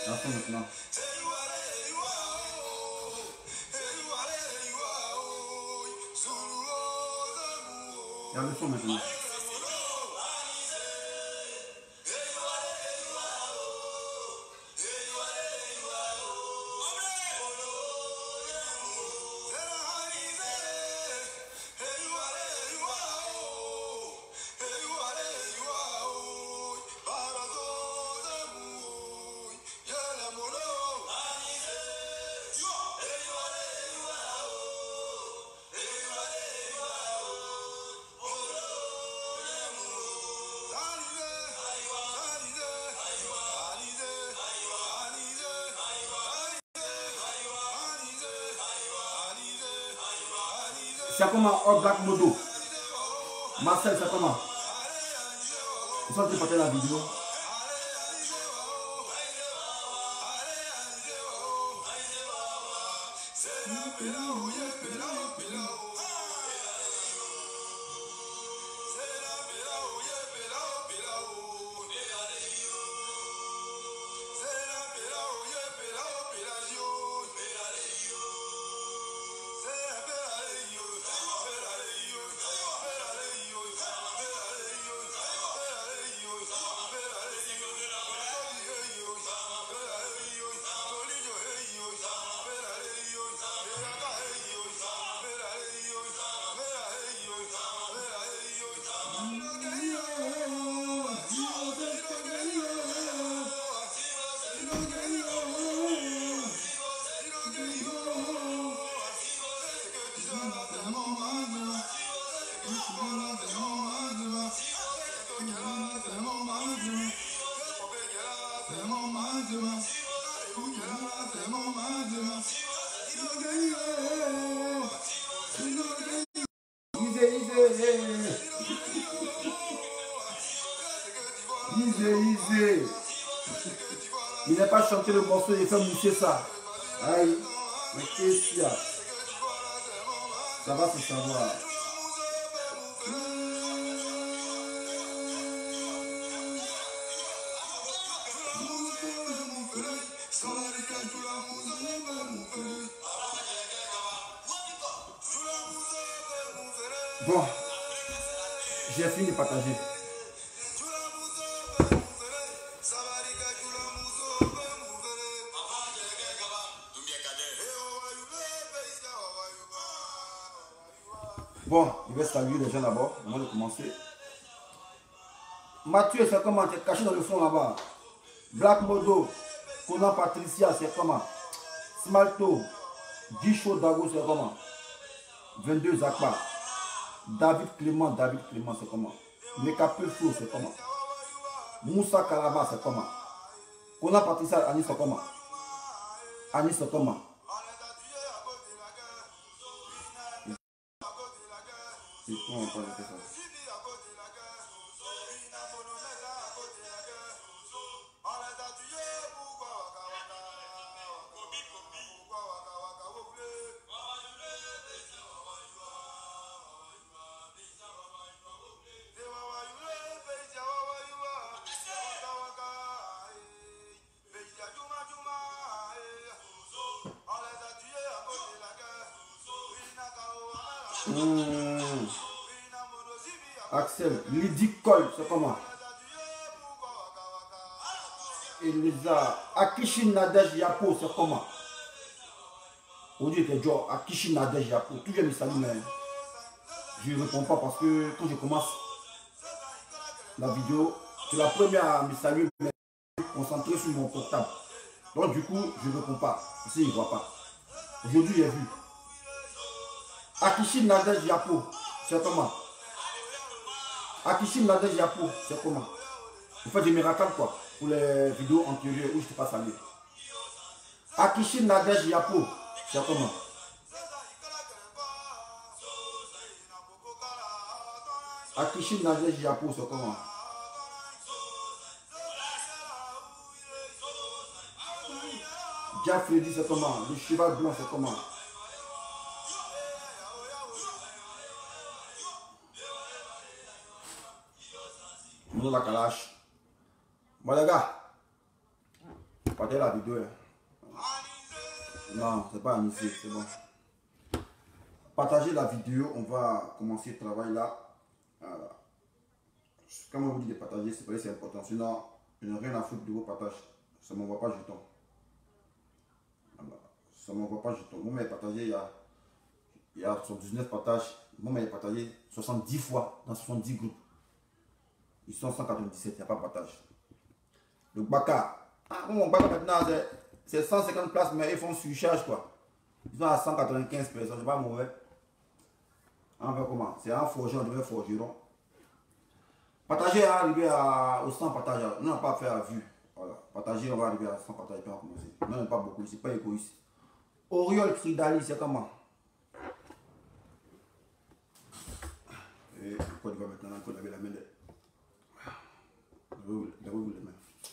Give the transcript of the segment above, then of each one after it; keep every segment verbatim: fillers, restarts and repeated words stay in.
À fond maintenant. Il y a le son maintenant. C'est comment All Black Modo. Marcel, c'est comment? Ils sont en train de partager la vidéo. Il n'a pas chanté le morceau, il fait mousser ça. Aïe, mais qu'est-ce qu'il y a? Ça va se savoir. Bon, j'ai fini de partager. Bon, je vais saluer les gens d'abord, avant de commencer. Mathieu, c'est comment? Tu es caché dans le fond là-bas. Black Modo, Conan Patricia, c'est comment? Smalto, Disho Dago, c'est comment? vingt-deux Zakpa. David Clément, David Clément, c'est comment? Mekapel Flo, c'est comment? Moussa Kalaba, c'est comment? Conan Patricia, Anis, c'est comment? Anis, c'est comment? C'est quoi on parle de ça? Mmh. Axel, Lydie Cole, c'est comment? Elisa, Akishi Nadej Yapo, c'est comment? On dit que Joe, Akishi Nadej Yapo, toujours me salue, mais je ne réponds pas parce que quand je commence la vidéo, c'est la première à me saluer, mais je suis concentré sur mon portable. Donc du coup, je ne réponds pas, parce qu'il ne voit pas. Aujourd'hui, j'ai vu. Akishi Nadej Yapo, c'est comment? Akishi Nadej Yapo, c'est comment? En fait, je me raconte quoi pour les vidéos antérieures où je ne t'ai pas salué. Akishi Nadej Yapo, c'est comment? Akishi Nadej Yapo, c'est comment? Freddy, c'est comment? Le cheval blanc, c'est comment? Mon la calache. Bon les gars, Partagez la vidéo. Hein. Non, c'est pas initié, c'est bon. Partagez la vidéo, on va commencer le travail là. Voilà. Quand on vous dit de partager, c'est vrai, c'est important. Sinon, je n'ai rien à foutre de vos partages. Ça ne m'envoie pas jeton. Voilà. Ça ne m'envoie pas jeton. Moi, mais partagé, il y a, il y a soixante-dix-neuf partages. Moi, mais partagé soixante-dix fois dans soixante-dix groupes. Ils sont cent quatre-vingt-dix-sept, il n'y a pas de partage. Le Baka. Ah, mon Baka maintenant, c'est cent cinquante places, mais ils font surcharge quoi. Ils sont à cent quatre-vingt-quinze personnes, c'est pas mauvais. On va comment? C'est un forgeron, on devrait forgeron. Partager, on va arriver à, au cent partages. Nous n'avons pas fait à vue. Voilà. Partager, on va arriver à cent partages. Puis on va commencer. Nous n'avons pas beaucoup, c'est pas égoïste. Oriol Tridali, c'est comment? Et pourquoi il va maintenant qu'on avait la main de. Lavez-vous les mains.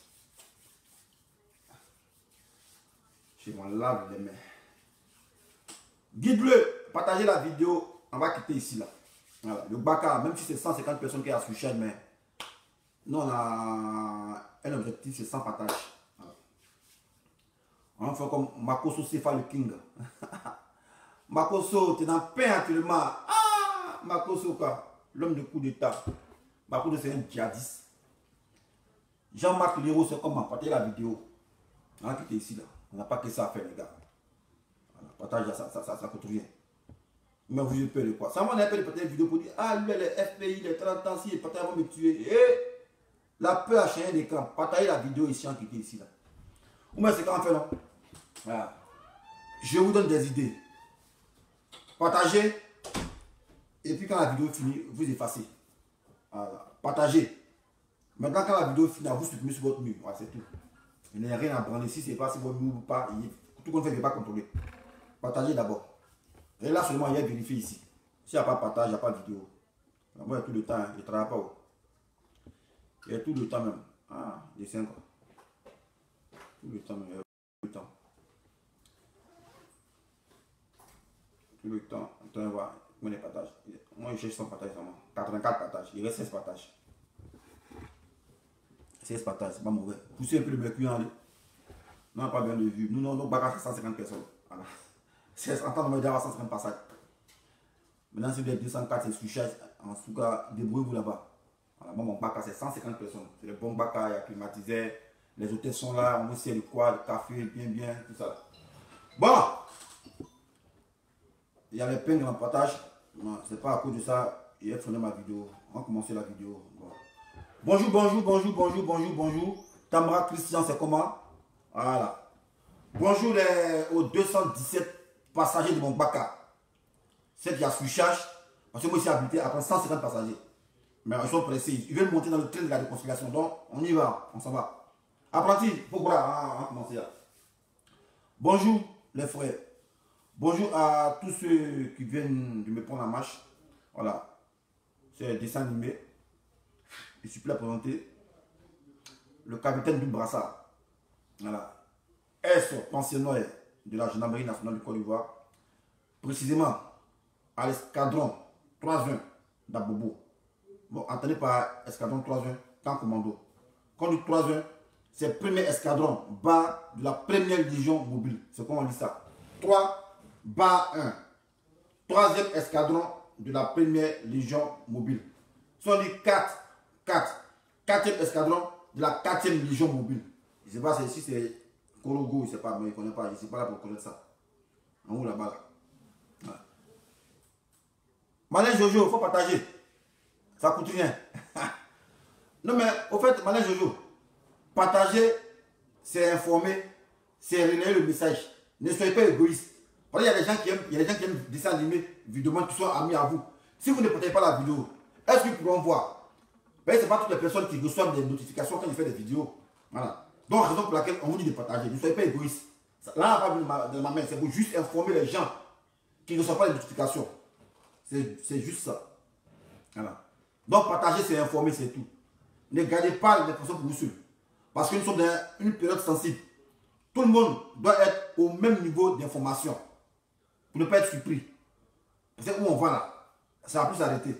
Je m'en lave les mains. Guide-le, partagez la vidéo. On va quitter ici là. Voilà. Le Baka, même si c'est cent cinquante personnes qui ont sur chaîne, mais nous on a un objectif, c'est cent partages. Voilà. On va faire comme Makoso Sefa le King. Makoso, tu es dans le pain actuellement. Ah, Makoso quoi, l'homme de coup d'état. Makoso c'est un djihadiste. Jean-Marc Léraud, c'est comment partager la vidéo. On va quitter ici là. On n'a pas que ça à faire les gars. Voilà. Partage ça, ça, ça, ça coûte rien. Mais vous avez peur de quoi? Ça m'en a peur de partager une vidéo pour dire ah lui les F P I, les trente ans, si les partages vont me tuer. Et la peur a changé d'écran. Partagez la vidéo ici, on quitte ici là. Ou bien c'est quand on fait non? Voilà. Je vous donne des idées. Partagez. Et puis quand la vidéo est finie, vous effacez. Voilà. Partagez. Maintenant, quand la vidéo est finie, vous supprimez sur votre mur. Voilà, c'est tout. Il n'y a rien à branler. Si c'est pas si votre mur ou pas, tout le monde fait, il ne va pas contrôler. Partagez d'abord. Et là seulement, il y a vérifié ici. S'il n'y a pas de partage, il n'y a pas de vidéo. Moi, il y a tout le temps. Hein. Je ne travaille pas. Oh. Il y a tout le temps même. Ah, des cinq quoi. Tout le temps même. Il y a tout le temps. Tout le temps. Attends, on va voir. Combien de partages? Moi, je cherche cent partages seulement. quatre-vingt-quatre partages. Il reste seize partages. seize partages, c'est pas mauvais. Poussez un peu le mercure en lui. Non, pas bien de vue. Nous, non, nous, bagarre cent cinquante personnes. Voilà. C'est en temps de me dire cent cinquante passages. Maintenant, si vous êtes deux cent quatre, c'est sous-charge. En tout cas, débrouillez-vous là-bas. Voilà, moi, mon bac, c'est cent cinquante personnes. C'est le bon bac, il y a climatisé. Les hôtels sont là, on vous sert le quoi, le café, bien, bien, tout ça. Bon! Il y a les peines dans le partage. C'est pas à cause de ça. Il a tourné ma vidéo. On va commencer la vidéo. Bon. Bonjour, bonjour, bonjour, bonjour, bonjour, bonjour. Tamara Christian, c'est comment? Voilà. Bonjour les, aux deux cent dix-sept passagers de mon Baka. C'est qu'il y a sous-charge. Parce que moi, je suis habité après cent cinquante passagers. Mais ils sont pressés. Ils veulent monter dans le train de la réconciliation. Donc, on y va. On s'en va. Apprenti, pourquoi? On va commencer là. Bonjour les frères. Bonjour à tous ceux qui viennent de me prendre en marche. Voilà. C'est un dessin animé. Je suis prêt à présenter le capitaine du brassard. Voilà. Est pensionnaire de la gendarmerie nationale de Côte d'Ivoire. Précisément à l'escadron trois un d'Abobo. Bon, entendez par escadron trois un, tant commando. Quand on dit trois un, c'est le premier escadron bas de la première légion mobile. C'est comment on dit ça? trois bas un. Troisième escadron de la première légion mobile. Si on dit quatre, quatre. Quatrième escadron de la quatrième légion mobile. Je ne sais pas si c'est Korogo, je ne sais pas, mais il ne connaît pas. Je ne suis pas là pour connaître ça. En haut là-bas. Là. Voilà. Malin Jojo, il faut partager. Ça coûte rien. Non mais au fait, Malin Jojo, partager, c'est informer, c'est relayer le message. Ne soyez pas égoïste. Parce qu'il y a des gens qui aiment, il y a des gens qui aiment des dessins animés, vidéos qui sont amis à vous. Si vous ne partagez pas la vidéo, est-ce qu'ils pourront voir? Ce n'est pas toutes les personnes qui reçoivent des notifications quand ils font des vidéos. Voilà. Donc, raison pour laquelle on vous dit de partager. Ne soyez pas égoïste. Là, on va de ma main, c'est pour juste informer les gens qui ne reçoivent pas les notifications. C'est juste ça. Voilà. Donc, partager, c'est informer, c'est tout. Ne gardez pas les personnes pour vous seuls. Parce que nous sommes dans une période sensible. Tout le monde doit être au même niveau d'information. Pour ne pas être surpris. C'est où on va là. Ça va plus s'arrêter.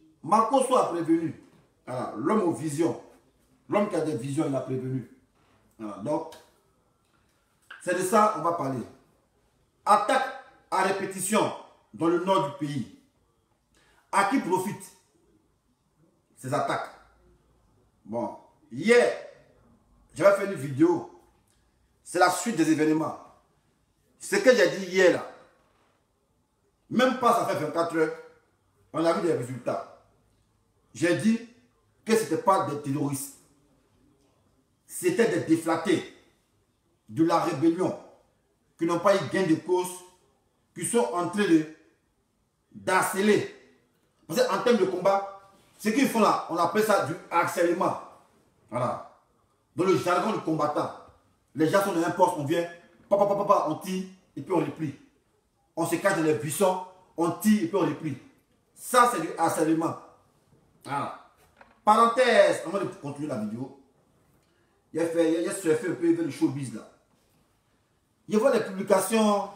Marco a prévenu. L'homme aux visions. L'homme qui a des visions, il a prévenu. Voilà, donc, c'est de ça qu'on va parler. Attaque à répétition dans le nord du pays. À qui profitent ces attaques? Bon, hier, j'avais fait une vidéo. C'est la suite des événements. Ce que j'ai dit hier, là, même pas ça fait vingt-quatre heures, on a vu des résultats. J'ai dit que ce n'était pas des terroristes. C'était des déflatés de la rébellion qui n'ont pas eu gain de cause, qui sont en train de d'harceler. Parce qu'en termes de combat, ce qu'ils font là, on appelle ça du harcèlement. Voilà. Dans le jargon du combattant, les gens sont dans un poste, on vient, papa, papa, papa, on tire et puis on replie. On se cache dans les buissons, on tire et puis on replie. Ça, c'est du harcèlement. Voilà. Parenthèse, avant de continuer la vidéo, il a fait, il a surfé un peu vers le showbiz là. Il voit les publications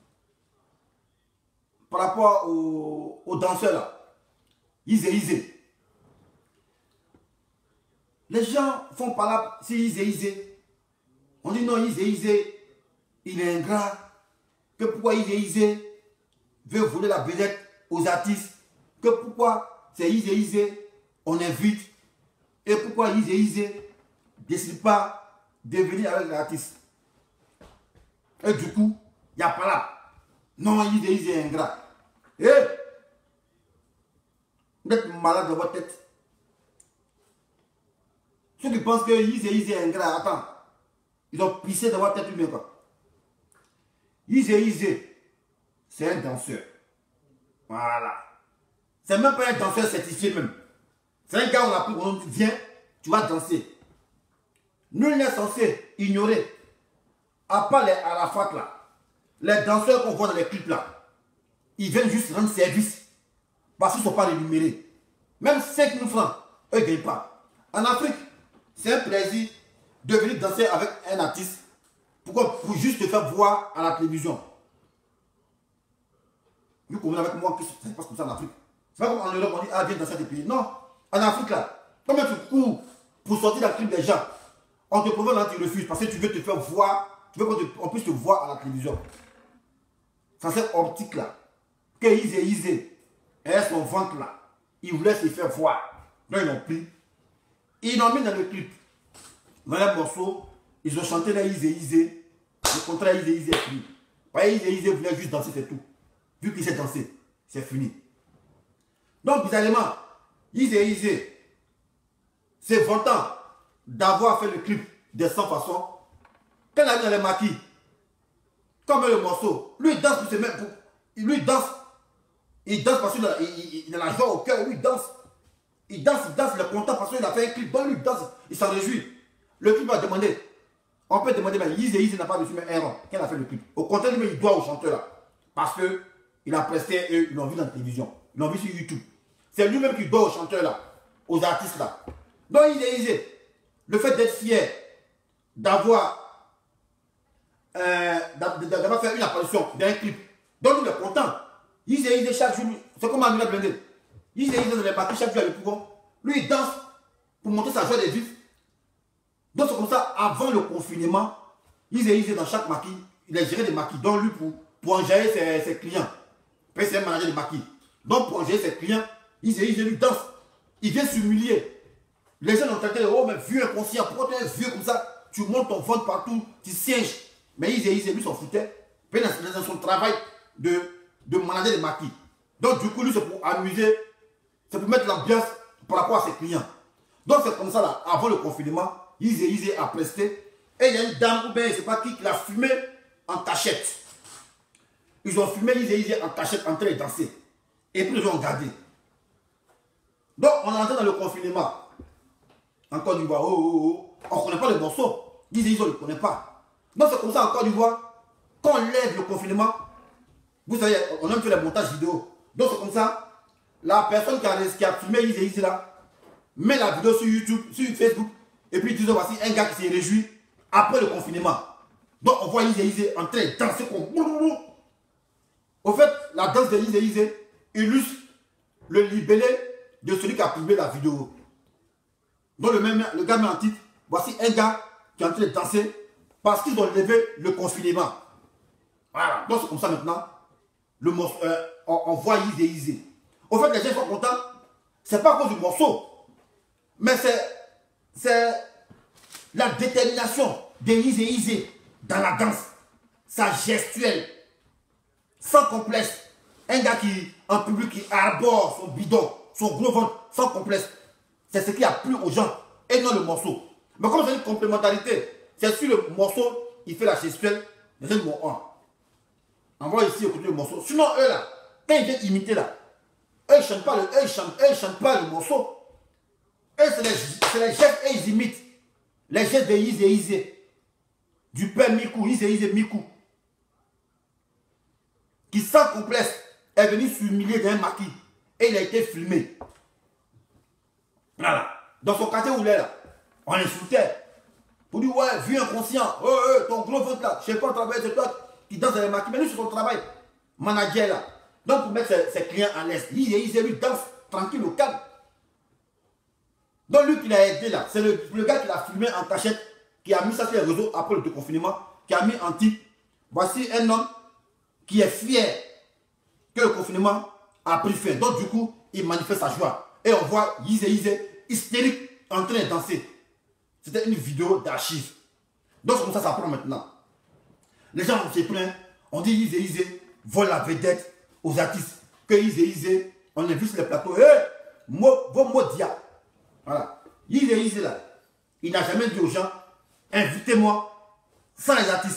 par rapport aux, aux danseurs là. Izé, Izé. Les gens font par là, c'est Izé, Izé. On dit non, Izé, Izé, il est ingrat. Que pourquoi Izé, Izé veut voler la vedette aux artistes. Que pourquoi c'est Izé, Izé, on invite. Et pourquoi Izé, Izé ne décide pas de venir avec l'artiste. Et du coup, il n'y a pas là. Non, Izé, Izé est ingrat. Eh, vous êtes malade dans votre tête. Ceux qui pensent que Izé, Izé est ingrat, attends. Ils ont pissé dans votre tête ou bien quoi. Izé, Izé, c'est un danseur. Voilà. C'est même pas un danseur certifié même. C'est un gars, on a pris, on dit, viens, tu vas danser. Nul n'est censé ignorer, à part les Arafat là, les danseurs qu'on voit dans les clips là, ils viennent juste rendre service parce qu'ils ne sont pas rémunérés. Même cinq mille francs, eux ne gagnent pas. En Afrique, c'est un plaisir de venir danser avec un artiste. Pourquoi? Pour juste te faire voir à la télévision. Vous comprenez avec moi que ça se passe comme ça en Afrique. C'est pas comme en Europe, on dit, ah, viens danser des pays. Non, en Afrique là, combien tu cours pour sortir la clip des gens? On te prouve là, tu refuses parce que tu veux te faire voir, tu veux qu'on puisse te voir à la télévision. Ça c'est optique là. Que Izé, Izé, et son ventre là, ils voulaient se faire voir. Donc ils l'ont pris. Ils l'ont mis dans le clip. Dans un morceau, ils ont chanté là Izé, Izé. Le contraire Izé, Izé est fini. Ouais, Izé, Izé voulait juste danser, c'est tout. Vu qu'il sait danser, c'est fini. Donc bizarrement, Izé, Izé, c'est vantant d'avoir fait le clip de cent façons. Quand il a mis dans les maquis, comme le morceau, lui il danse pour se mettre pour. Lui il danse. Il danse parce qu'il a, il, il a la joie au cœur, lui il danse. Il danse, il danse, il est content parce qu'il a fait un clip. Donc lui il danse, il s'en réjouit. Le clip va demander. On peut demander, mais Izé, Izé n'a pas reçu un rond. Quand il a fait le clip. Au contraire, lui il doit au chanteur là. Parce que il a presté, eux, ils l'ont vu dans la télévision. Ils l'ont vu sur YouTube. C'est lui-même qui doit au chanteur là. Aux artistes là. Donc Izé, Izé. Le fait d'être fier, d'avoir euh, d'avoir fait une apparition d'un clip, donc il est content. Izé, Izé chaque jour, c'est comme Amina Blendé. Izé, Izé dans les parties chaque jour à l'épouvant. Lui il danse pour montrer sa joie de vivre. Donc c'est comme ça, avant le confinement, Izé, Izé dans chaque maquis, il a géré des maquis, donc lui pour, pour en gérer ses, ses clients. Puis c'est un manager de maquis. Donc pour en gérer ses clients, Izé, Izé lui danse. Il vient s'humilier. Les gens ont traité de oh mais vieux inconscient, pourquoi tu es vieux comme ça? Tu montes ton ventre partout, tu sièges. Mais Izé, Izé, lui s'en foutait. Puis dans son travail de, de manager de maquis. Donc du coup, lui c'est pour amuser, c'est pour mettre l'ambiance par rapport à ses clients. Donc c'est comme ça là, avant le confinement, Izé, Izé a presté. Et il y a une dame, ou bien je ne sais pas qui, qui l'a fumé en cachette. Ils ont fumé Izé, Izé en cachette en train de danser. Et puis ils ont gardé. Donc on est entré dans le confinement. En Côte d'Ivoire, oh, oh, oh. On ne connaît pas le morceau. Izé, Izé, on ne le connaît pas. Donc c'est comme ça en Côte d'Ivoire, quand on lève le confinement, vous savez, on a fait le montage vidéo. Donc c'est comme ça, la personne qui a, qui a filmé Izé, Izé là, met la vidéo sur YouTube, sur Facebook, et puis disons voici un gars qui s'est réjoui après le confinement. Donc on voit Izé, Izé en train de danser comme... Au fait, la danse de Izé, Izé illustre le libellé de celui qui a publié la vidéo. Donc le, même, le gars met en titre, voici un gars qui est en train de danser parce qu'ils ont levé le confinement. Voilà. Donc c'est comme ça maintenant. Le morceau, euh, on, on voit Easy Easy. Au fait, les gens sont contents. C'est pas à cause du morceau. Mais c'est la détermination de Easy Easy dans la danse. Sa gestuelle. Sans complexe. Un gars qui, en public, qui arbore son bidon, son gros ventre, sans complexe. C'est ce qui a plu aux gens et non le morceau. Mais comme c'est une complémentarité, c'est sur le morceau, il fait la gestuelle, les gens vont en. On va ici écouter le morceau. Sinon, eux là, quand ils viennent imiter là, eux ils chantent pas le, eux, ils chantent, eux, ils chantent pas le morceau. Eux, c'est les, les gestes, eux, ils imitent. Les gestes de Easy Easy. Du père Mikou, Easy Easy Mikou. Qui sans complexe est venu s'humilier d'un maquis. Et il a été filmé. Voilà. Dans son quartier où il est là, on insultait. Pour dire, ouais, vu inconscient, oh, oh, ton gros ventre là, je sais pas, travailler, c'est toi qui danse avec les maquis. Mais lui, c'est son travail. Manager là. Donc, pour mettre ses, ses clients à l'aise. Il, il, lui danse tranquille au calme. Donc, lui qui l'a aidé là, c'est le, le gars qui l'a filmé en cachette, qui a mis ça sur les réseaux après le déconfinement, qui a mis en titre. Voici un homme qui est fier que le confinement a pris fin. Donc, du coup, il manifeste sa joie. Et on voit Easy Easy hystérique en train de danser. C'était une vidéo d'archives. Donc, c'est comme ça ça prend maintenant. Les gens se plaignent. On dit Easy Easy vole la vedette aux artistes. Que Easy Easy, on invite sur les plateaux. Hé, hey, vos mots dia. Voilà. Easy Easy là, il n'a jamais dit aux gens, invitez-moi sans les artistes.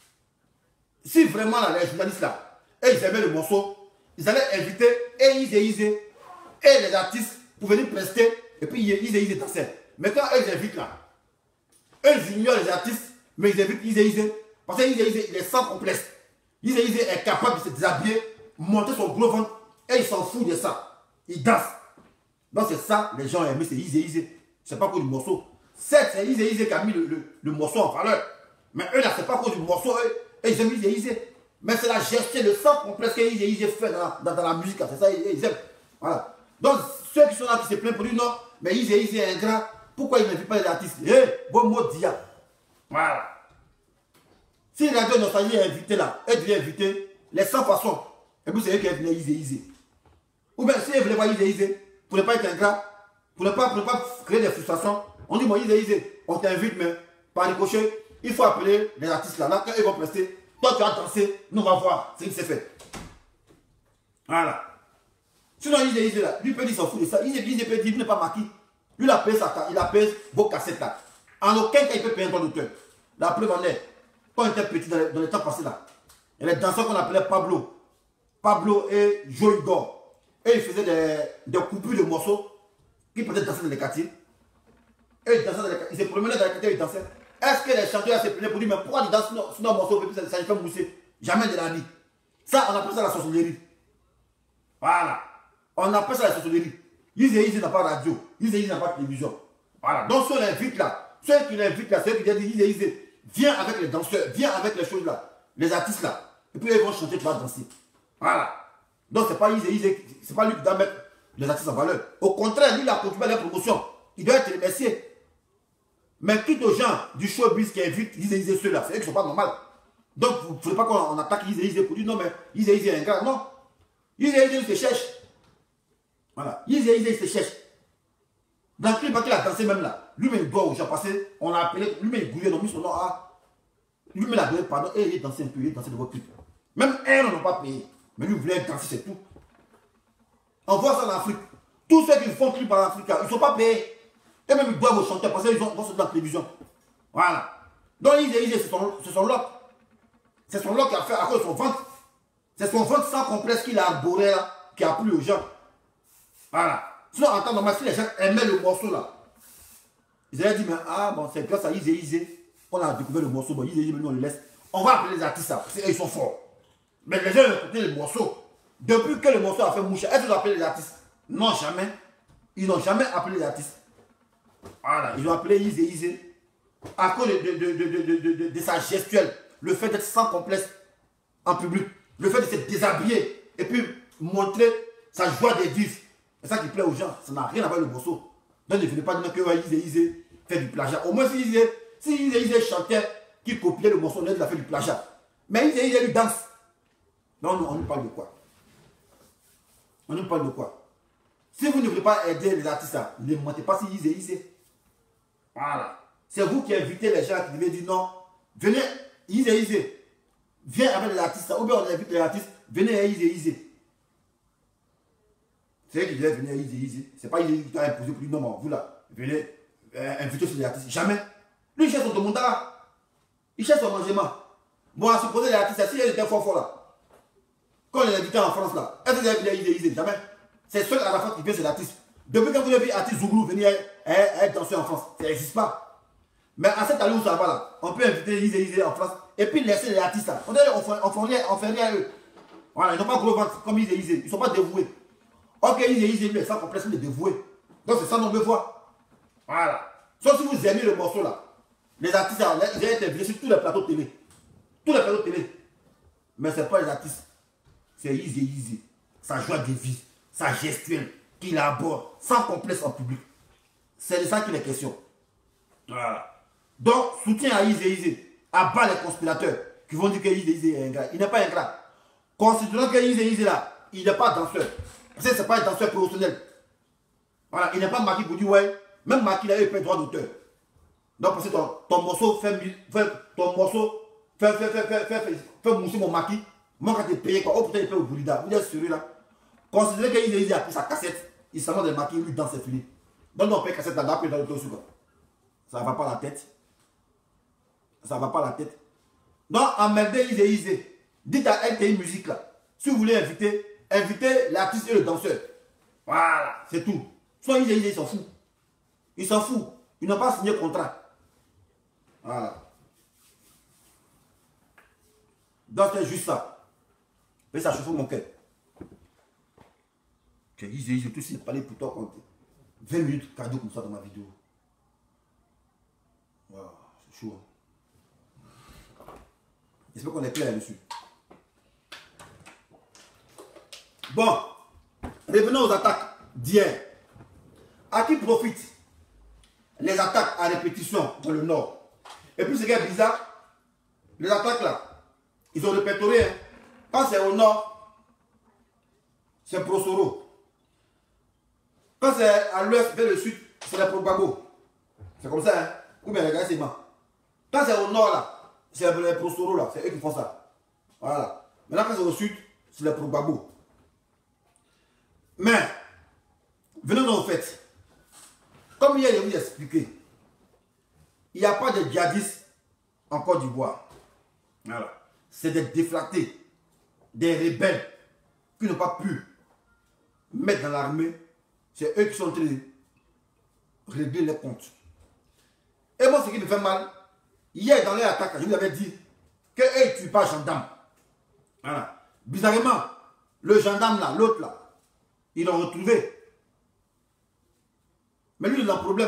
Si vraiment là, les journalistes là, et ils aimaient le morceau, ils allaient inviter et Easy Easy et les artistes pour venir prester et puis Easy Easy danser. Mais quand ils invitent là, eux ils ignorent les artistes, mais ils invitent Easy Easy parce que Easy Easy il est sans complexe. Easy Easy est capable de se déshabiller, monter son gros ventre et il s'en fout de ça. Il danse. Donc c'est ça, les gens aiment, c'est Easy Easy. C'est pas cause du morceau. Certes, c'est Easy Easy qui a mis le, le, le morceau en valeur. Mais eux là, c'est pas cause du morceau, eux. Et ils aiment Easy Easy. Mais c'est la gestion, le sang complexe que Easy Easy fait dans, dans, dans la musique. C'est ça, ils, ils aiment. Voilà. Donc ceux qui sont là, qui se plaignent pour dire non, mais Easy Easy est ingrat. Pourquoi ils n'invitent pas les artistes? Eh, hey, bon mot dia. Voilà. Si la radio nostalgie est invité là, elle devait inviter les cent façons. Et puis c'est eux qui viennent Easy Easy. Ou bien si elle voulait voir Easy Easy, pour ne pas être ingrat, pour ne pas, pour ne pas créer des frustrations, on dit, moi, Easy Easy, on t'invite, mais par ricochet, il faut appeler les artistes là, là, quand ils vont prester, toi tu vas danser, nous on va voir, c'est ce qui s'est fait. Voilà. Sinon, Easy Easy là, lui peut dire, il s'en fout de ça. Easy Easy peut dire, il n'est pas maquis. Lui, il a payé sa, il a payé vos cassettes là. En aucun cas, il peut payer un droit d'auteur. La preuve en est, quand on était petit dans les, dans les temps passés là, il y a des danseurs qu'on appelait Pablo. Pablo et Joe Igor. Et ils faisaient des, des coupures de morceaux qui peut-être danser dans les quartiers. Et ils dansaient dans les quartiers. Ils se promenaient dans les quartiers et ils dansaient. Est-ce que les chanteurs se plaignaient pour dire, mais pourquoi ils dansent sur nos morceaux et puis ça, ça les fait mousser? Jamais de la vie. Ça, on appelle ça la sorcellerie. Voilà. On appelle ça la sorcellerie. Easy Easy n'a pas de radio. Easy Easy n'a pas de télévision. Voilà. Donc ceux qui l'invitent là, ceux qui l'invitent là, ceux qui disent Easy Easy, viens avec les danseurs, viens avec les choses là, les artistes là. Et puis ils vont chanter, tu vas danser. Voilà. Donc c'est pas Easy Easy, c'est pas lui qui doit mettre les artistes en valeur. Au contraire, lui il a contribué à la promotion. Il doit être remercié. Mais quitte aux gens du showbiz qui invitent Easy Easy ceux-là, c'est eux qui ne sont pas normaux. Donc vous ne voulez pas qu'on attaque Easy Easy pour dire non mais Easy Easy est un gars. Non. Easy Easy il se cherche. Voilà. Easy Easy il se cherche. Dans le clip qu'il a dansé même là, lui-même il doit aux gens passer, on l'a appelé, lui-même il bouillait, on a mis son nom à. Lui-même il a donné pardon, et il dansé un peu, il dansé de votre clip. Même un, on n'a pas payé. Mais lui, il voulait danser, c'est tout. On voit ça en Afrique. Tous ceux qui font clip en Afrique, ils ne sont pas payés. Et même ils doivent chanter parce qu'ils sont dans la télévision. Voilà. Donc Easy Easy, c'est son, son loc. C'est son loc qui a fait à cause de son ventre. C'est son ventre sans complexe qu'il a arboré là, qui a plu aux gens. Voilà. Sinon, en temps normal, si les gens aimaient le morceau là, ils allaient dire, mais ah bon, c'est grâce à Easy Easy qu'on a découvert le morceau. Bon, Easy Easy, nous on le laisse. On va appeler les artistes là, parce qu'ils sont forts. Mais les gens ont écouté le morceau. Depuis que le morceau a fait mouche, est-ce qu'ils ont appelé les artistes? Non, jamais. Ils n'ont jamais appelé les artistes. Voilà, ils ont appelé Easy Easy à cause de, de, de, de, de, de, de, de sa gestuelle, le fait d'être sans complexe en public, le fait de se déshabiller et puis montrer sa joie de vivre. C'est ça qui plaît aux gens, ça n'a rien à voir avec le morceau. Donc ne venez pas dire que ouais, Easy Easy fait du plagiat. Au moins si Easy, Si Easy Easy chantait, qui copiait le morceau, on a fait du plagiat. Mais Easy Easy lui danse. Non, non, on nous parle de quoi? On nous parle de quoi? Si vous ne voulez pas aider les artistes, ne mentez pas si Easy Easy. Voilà. C'est vous qui invitez les gens qui devaient dire non. Venez, Easy Easy. Viens avec les artistes. Ou bien on invite les artistes. Venez à Easy Easy. C'est eux qui devaient venir à Easy Easy. C'est pas Easy qui t'a imposé plus. Non, non, vous là. Venez euh, inviter sur les artistes. Jamais. Lui, il cherche son demandara. Il cherche son mangement. Bon, à supposer les artistes, si ils étaient fort fort là. Quand on les invitait en France là, est-ce que vous avez vu les Easy Easy? Jamais. C'est seul à la fois qui vient, c'est l'artiste. Depuis quand vous avez vu l'artiste Zouglou venir être danseur en France, ça n'existe pas. Mais à cette allure où ça va là, on peut inviter Easy Easy en France et puis laisser les artistes là. On ne fait rien à eux. Voilà, ils n'ont pas gros ventre comme Easy Easy. Ils ne sont pas dévoués. Ok, Easy Easy, lui, sans complexe, il est dévoué. Donc c'est ça qu'on veut voir. Voilà. Sauf si vous aimez le morceau là. Les artistes, là, ils ont été invités sur tous les plateaux de télé. Tous les plateaux de télé. Mais ce n'est pas les artistes. C'est Easy Easy. Sa joie de vie, sa gestuelle qu'il aborde sans complexe en public. C'est de ça qu'il est question. Voilà. Donc, soutien à Easy Easy. À bas les conspirateurs qui vont dire que Easy Easy est ingrat. Il n'est pas ingrat. Considérant que Easy Easy là, il n'est pas danseur. Parce que ce n'est pas un danseur professionnel. Voilà. Il n'est pas maquillé pour dire ouais. Même maquillé, il paye droit d'auteur. Donc, parce que ton, ton morceau fait, fait ton morceau fait, fait, fait, fait, fait, fait, fait mousser mon maquis. Moi, quand tu payes quoi, oh putain, il paye au boulida. Vous êtes sérieux là? Considérez que Easy Easy a pris sa cassette. Il s'en va de maquiller, lui, dans ses filets. Donc, on paye cassette là, puis dans le aussi quoi. Ça ne va pas la tête. Ça ne va pas la tête. Donc, emmerdez Easy Easy. Dites à L T I Musique là. Si vous voulez inviter, invitez l'artiste et le danseur. Voilà, c'est tout. Soit Easy Easy, il s'en fout. Il s'en fout. Ils n'ont pas signé contrat. Voilà. Donc, c'est juste ça. Mais ça chauffe mon cœur. Je disais, je te suis parlé pour toi quand vingt minutes cadeau comme ça dans ma vidéo. Wow, c'est chaud. J'espère qu'on est clair là-dessus. Bon, revenons aux attaques d'hier. À qui profitent les attaques à répétition dans le Nord? Et puis ce qui est bizarre, les attaques là, ils ont répertorié. Hein. Quand c'est au Nord, c'est Prosoro. Quand c'est à l'ouest, vers le sud, c'est la Probago. C'est comme ça, hein? Ou bien les gars, c'est moi. Quand c'est au nord, là, c'est les Prosoro, là. C'est eux qui font ça. Voilà. Maintenant, quand c'est au sud, c'est les Probago. Mais, venons au fait. Comme hier, je vous ai expliqué, il n'y a pas de djihadistes en Côte d'Ivoire. Voilà. C'est des déflactés, des rebelles qui n'ont pas pu mettre dans l'armée. C'est eux qui sont en train de régler les comptes. Et moi, ce qui me fait mal, hier dans les attaques, je vous avais dit qu'eux ne tuent pas gendarme. Voilà. Bizarrement, le gendarme là, l'autre là, ils l'ont retrouvé. Mais lui, il a un problème.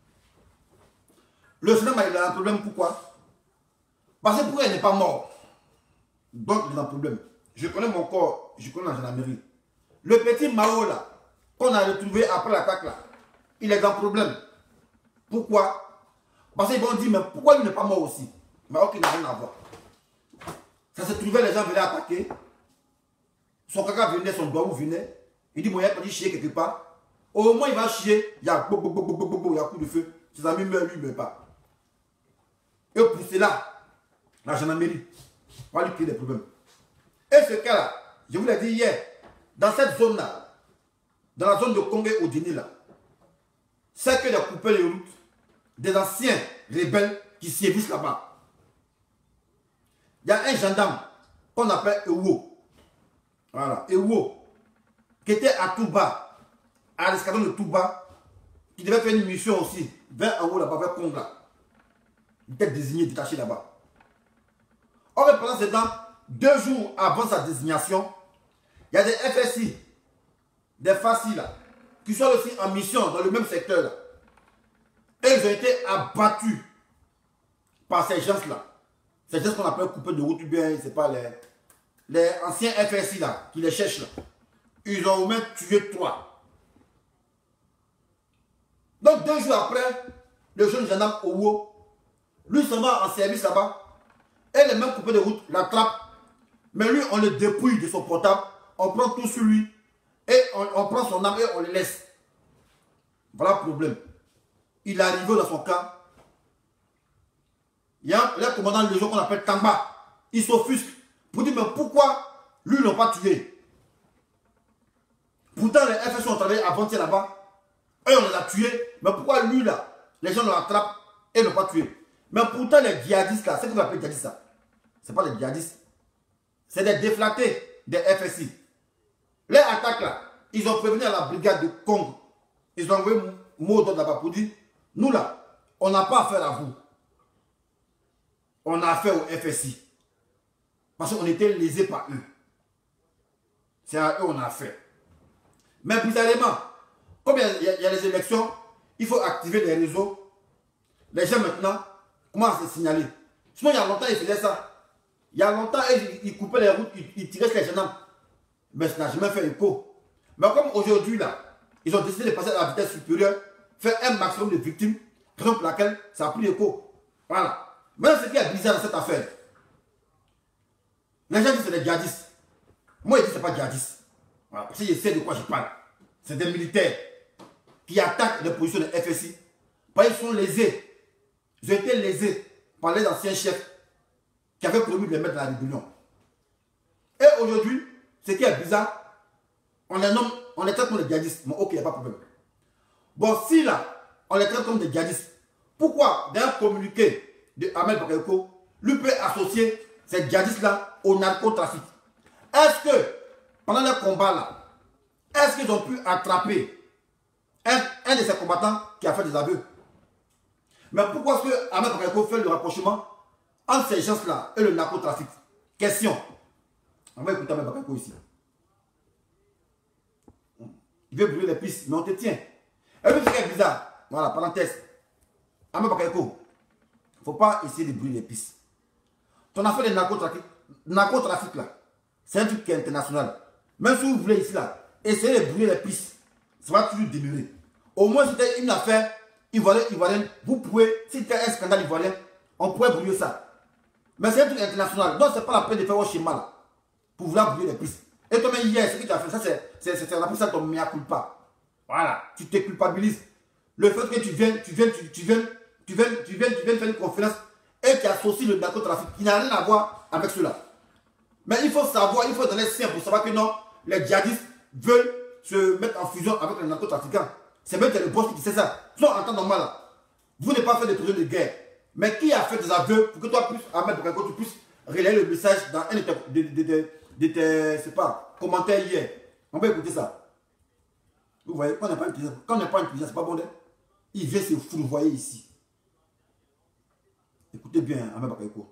Le gendarme, il a un problème. Pourquoi? Parce que pourquoi il n'est pas mort? Donc, il a un problème. Je connais mon corps, je connais la gendarmerie. Le petit Mao là, qu'on a retrouvé après l'attaque là, il est en problème. Pourquoi? Parce qu'ils vont dire, mais pourquoi il n'est pas mort aussi? Mais ok, il n'a rien à voir. Ça se trouvait, les gens venaient attaquer. Son caca venait, son doigt venait. Il dit, bon, il a pas dit chier quelque part. Au moins, il va chier. Il y a bo, bo, bo, bo, bo, bo, il y a coup de feu. Ses amis meurent, lui, il ne meurt pas. Et pour cela, la gendarmerie va lui créer des problèmes. Et ce cas-là, je vous l'ai dit hier, dans cette zone-là, dans la zone de Congo au Dini là, c'est que de couper les routes des anciens rebelles qui sévissent là-bas. Il y a un gendarme qu'on appelle Ewo. Voilà, Ewo, qui était à Touba, à l'escadron de Touba, qui devait faire une mission aussi, vers en haut là-bas, vers Congo là. Il était désigné, détaché là-bas. Or, pendant ce temps, deux jours avant sa désignation, il y a des F S I, des F A C I là, qui sont aussi en mission dans le même secteur là. Et ils ont été abattus par ces gens-là. Ces gens qu'on appelle coupés de route, ou bien, c'est pas les, les anciens F S I là, qui les cherchent là. Ils ont même tué trois. Donc deux jours après, le jeune gendarme Owo Lui s'en va en service là-bas. Et les mêmes coupés de route l'attrapent. Mais lui, on le dépouille de son portable. On prend tout sur lui. Et on, on prend son arme et on le laisse. Voilà le problème. Il est arrivé dans son cas. Il y a le commandant de légion qu'on appelle Tamba. Il s'offusque pour dire mais pourquoi lui ils l'ont pas tué. Pourtant les F S ont travaillé avant-hier là-bas. Eux on les a tués. Mais pourquoi lui là, les gens l'attrapent et ne l'ont pas tué. Mais pourtant les djihadistes là, c'est ce qu'on appelle djihadistes ça. Ce n'est pas les djihadistes. C'est des déflatés des F S I. Les attaques là, ils ont prévenu à la brigade de Congo. Ils ont envoyé mot d'ordre là-bas pour dire, nous là, on n'a pas affaire à vous. On a affaire au F S I. Parce qu'on était lésés par eux. C'est à eux qu'on a affaire. Mais bizarrement, comme il y, a, il y a les élections, il faut activer les réseaux. Les gens maintenant commencent à se signaler. Sinon, il y a longtemps, ils faisaient ça. Il y a longtemps, ils, ils coupaient les routes, ils, ils tiraient sur les gendarmes. Mais ça n'a jamais fait écho. Mais comme aujourd'hui, là, ils ont décidé de passer à la vitesse supérieure, faire un maximum de victimes, raison pour laquelle ça a pris écho. Voilà. Maintenant, ce qui est bizarre dans cette affaire, les gens disent que c'est des djihadistes. Moi, je dis que ce n'est pas djihadistes. Voilà. Parce que je sais de quoi je parle. C'est des militaires qui attaquent les positions de F S I. Parce qu'ils sont lésés. Ils ont été lésés par les anciens chefs qui avaient promis de les mettre dans la rébellion. Et aujourd'hui, ce qui est bizarre, on les nomme, on les traite comme des djihadistes. Bon, ok, il n'y a pas de problème. Bon, si là, on les traite comme des djihadistes, pourquoi dans un communiqué de Ahmed Bakayoko, lui peut associer ces djihadistes-là au narcotrafic? Est-ce que, pendant le combat là, est-ce qu'ils ont pu attraper un, un de ces combattants qui a fait des aveux? Mais pourquoi est-ce que Ahmed Bakayoko fait le rapprochement entre ces gens-là et le narcotrafic? Question. On va écouter Ahmed Bakayoko ici. Il veut brûler les pistes, mais on te tient. Et puis, ce qui est bizarre, voilà, parenthèse. Ahmed Bakayoko, il ne faut pas essayer de brûler les pistes. Ton affaire de narcotrafic, narcotrafic là, c'est un truc qui est international. Même si vous voulez ici là, essayez de brûler les pistes, ça va toujours demeurer. Au moins, si c'était une affaire ivoirienne, ivoirienne, vous pouvez, si c'était un scandale ivoirien, on pourrait brûler ça. Mais c'est un truc international. Donc, ce n'est pas la peine de faire un schéma là, pour vouloir brûler les pistes. Et toi-même, hier, ce que tu as fait, ça, c'est on appelle ça ton mea culpa. Voilà, tu te culpabilises. Le fait que tu viens, tu viens, tu, tu viens, tu viens, tu viens, tu viens faire une conférence et qui associe le narcotrafic, qui n'a rien à voir avec cela. Mais il faut savoir, il faut donner sien pour savoir que non, les djihadistes veulent se mettre en fusion avec les narcotrafiquants. C'est même le boss qui sait ça. Sinon, en temps normal, là, vous n'avez pas fait de prisonniers de guerre. Mais qui a fait des aveux pour que toi, plus, Ahmed Bakayoko, tu puisses relayer le message dans un de tes, de, de, de, de tes c'est pas, commentaires hier. On va écouter ça. Vous voyez, quand on n'est pas intelligent, quand on n'est pas intelligent, c'est pas bon. Il vient se fourvoyer ici. Écoutez bien, Ahmed Bakayoko.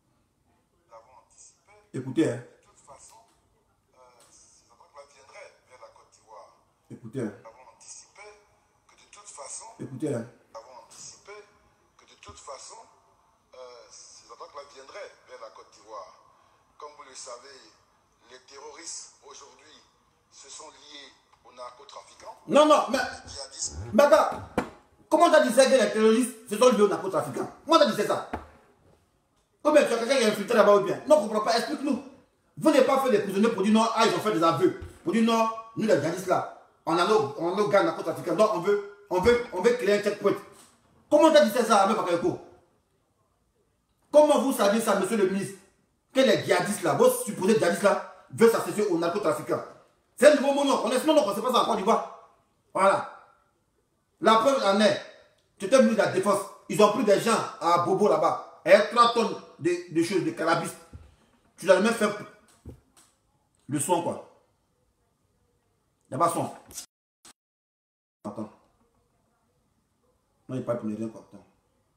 Écoutez, hein. De toute façon, euh, ces attaques-là viendraient vers la Côte d'Ivoire. Écoutez, hein. Nous avons anticipé que de toute façon, Écoutez, hein. nous avons anticipé que de toute façon, euh, ces attaques-là viendraient vers la Côte d'Ivoire. Comme vous le savez, les terroristes aujourd'hui se sont liés aux narcotrafiquants. Non, non, mais. Les djihadistes. Mais attends, comment tu as dit ça que les terroristes se sont liés aux narcotrafiquants? Comment tu as dit ça? Ou bien tu as quelqu'un qui est infiltré là-bas ou bien? Non, on ne comprend pas, explique-nous. Vous n'avez pas fait des prisonniers pour dire non, ah, ils ont fait des aveux. Pour dire non, nous les djihadistes là, on a nos, on a nos gars narcotrafiquants, donc on veut, on veut, on veut créer un checkpoint. Comment tu as dit ça, Ahmed Bakayoko? Comment vous savez ça, monsieur le ministre, que les djihadistes là, vos supposés djihadistes là, veulent s'associer aux narcotrafiquants? C'est un nouveau mot, non? On est, sinon, non, on ne sait pas ça en Côte d'Ivoire. Voilà. La preuve en est, tu étais ministre de la Défense, ils ont pris des gens à Bobo là-bas. Et trois tonnes de, de choses, de cannabis. Tu l'as même fait le son, quoi. Il n'y a pas son. Attends. Non, il parle pour rien, quoi. Attends.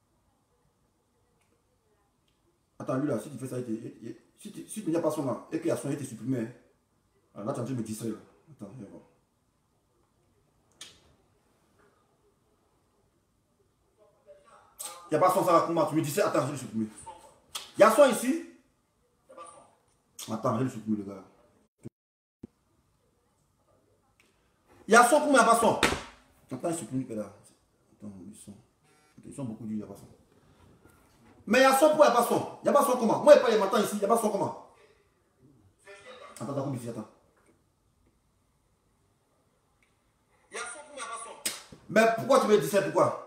Attends, lui là, si tu fais ça, il te, il, si tu si tu n'as pas son là, et qu'il y a son, il te supprimé. Alors là, tu es en train de me distraire. Attends, viens voir. Il n'y a pas son, ça va comment? Tu me dis ça, attends, je vais le supprimer. Il y a son ici? Attends, je vais le supprimer, le gars. Il y a son, comment il n'y a pas son? Attends, je supprime là. Attends, ils sont. Ils sont beaucoup dit, il n'y a pas son. Mais il y a son pour, il n'y a pas son. Il n'y a pas son comment. Moi, il n'y a pas les matins ici, il n'y a pas son comment. Attends, attends, ici, attends. Il y a son pour, il n'y a pas son. Mais pourquoi tu me dis ça, pourquoi?